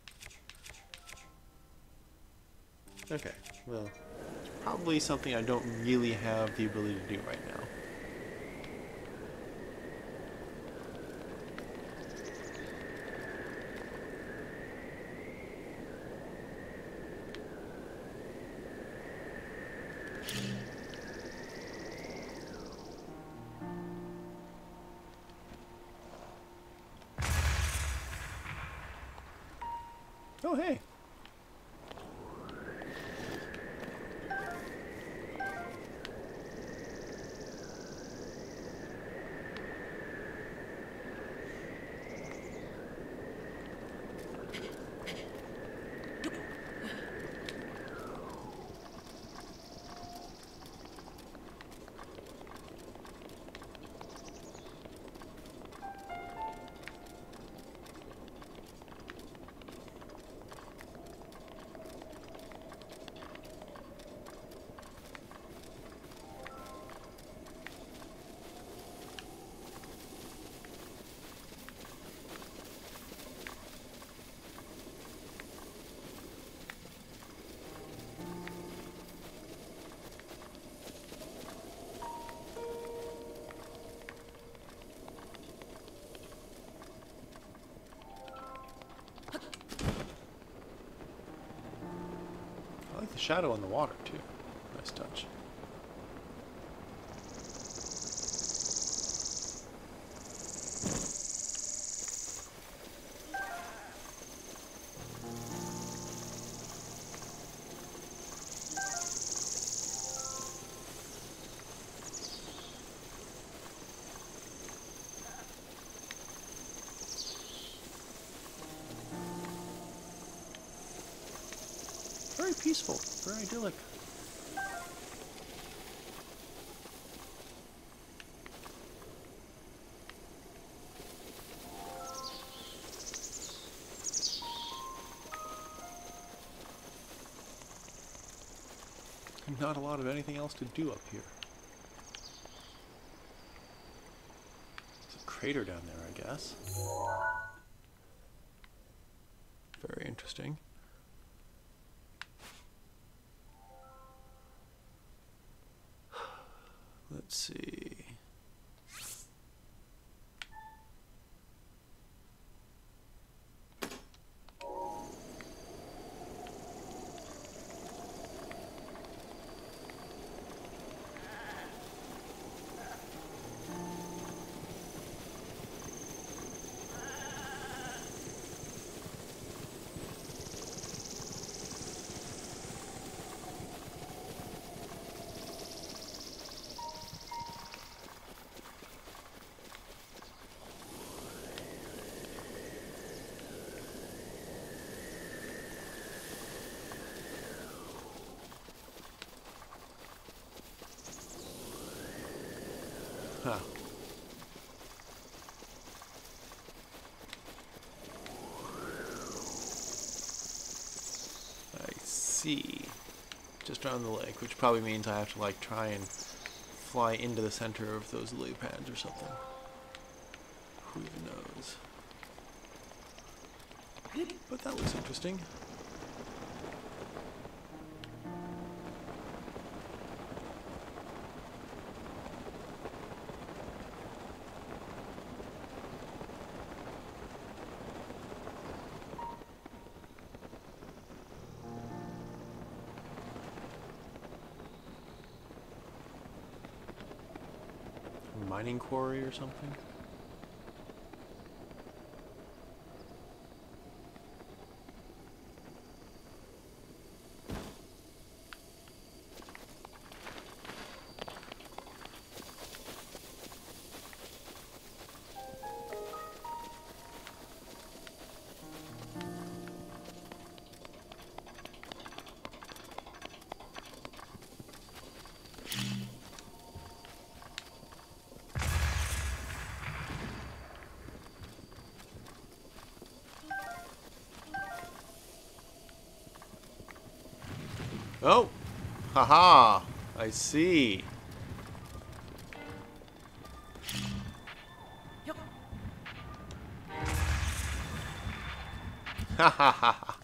Okay, well, it's probably something I don't really have the ability to do right now. Oh, hey. I like the shadow on the water, too. Nice touch. Very peaceful, very idyllic. Not a lot of anything else to do up here. There's a crater down there, I guess. Very interesting. Let's see. Huh. sea. Just around the lake, which probably means I have to like try and fly into the center of those lily pads or something. Who even knows? But that looks interesting. Mining quarry or something? Oh! Haha! I see. Ha ha ha!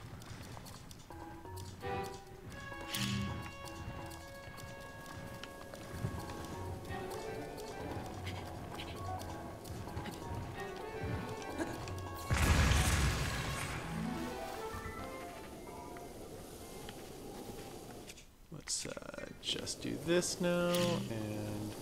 Let's just do this now, and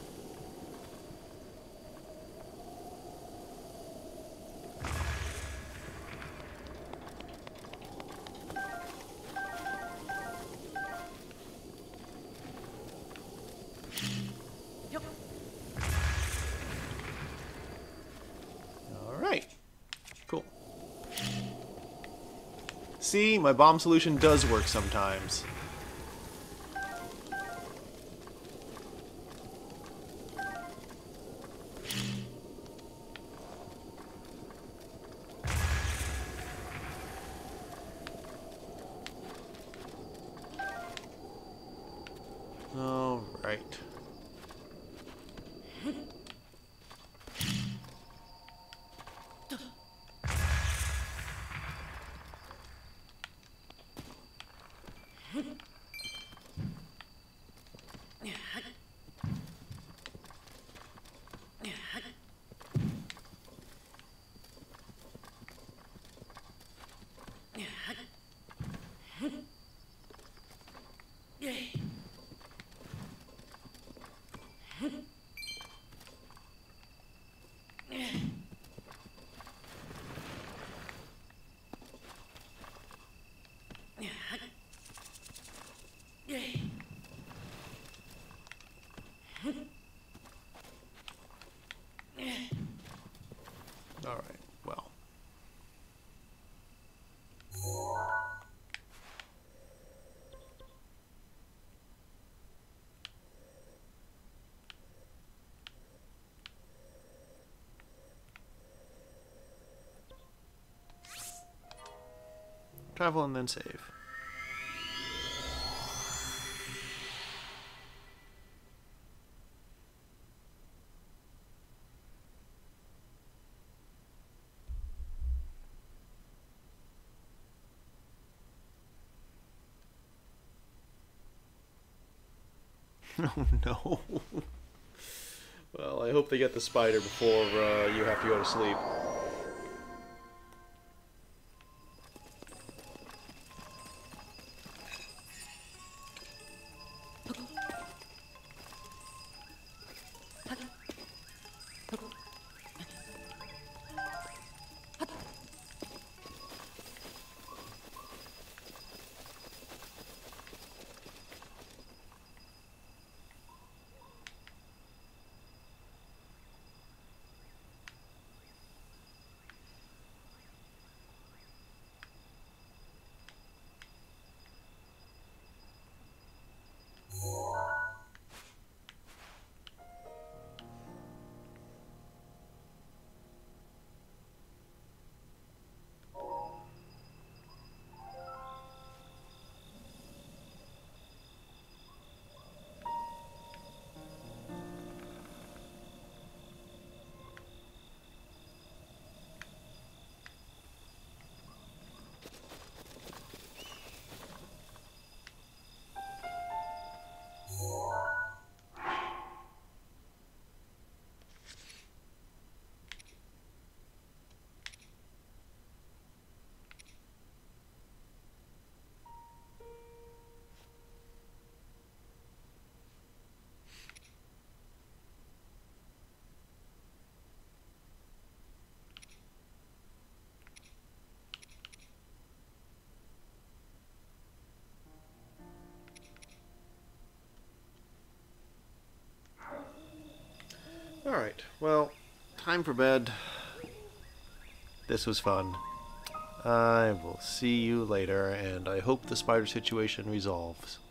all right, cool. See, my bomb solution does work sometimes. All right. All right, well. Travel and then save. Oh no. Well, I hope they get the spider before you have to go to sleep. Alright, well, time for bed. This was fun. I will see you later, and I hope the spider situation resolves.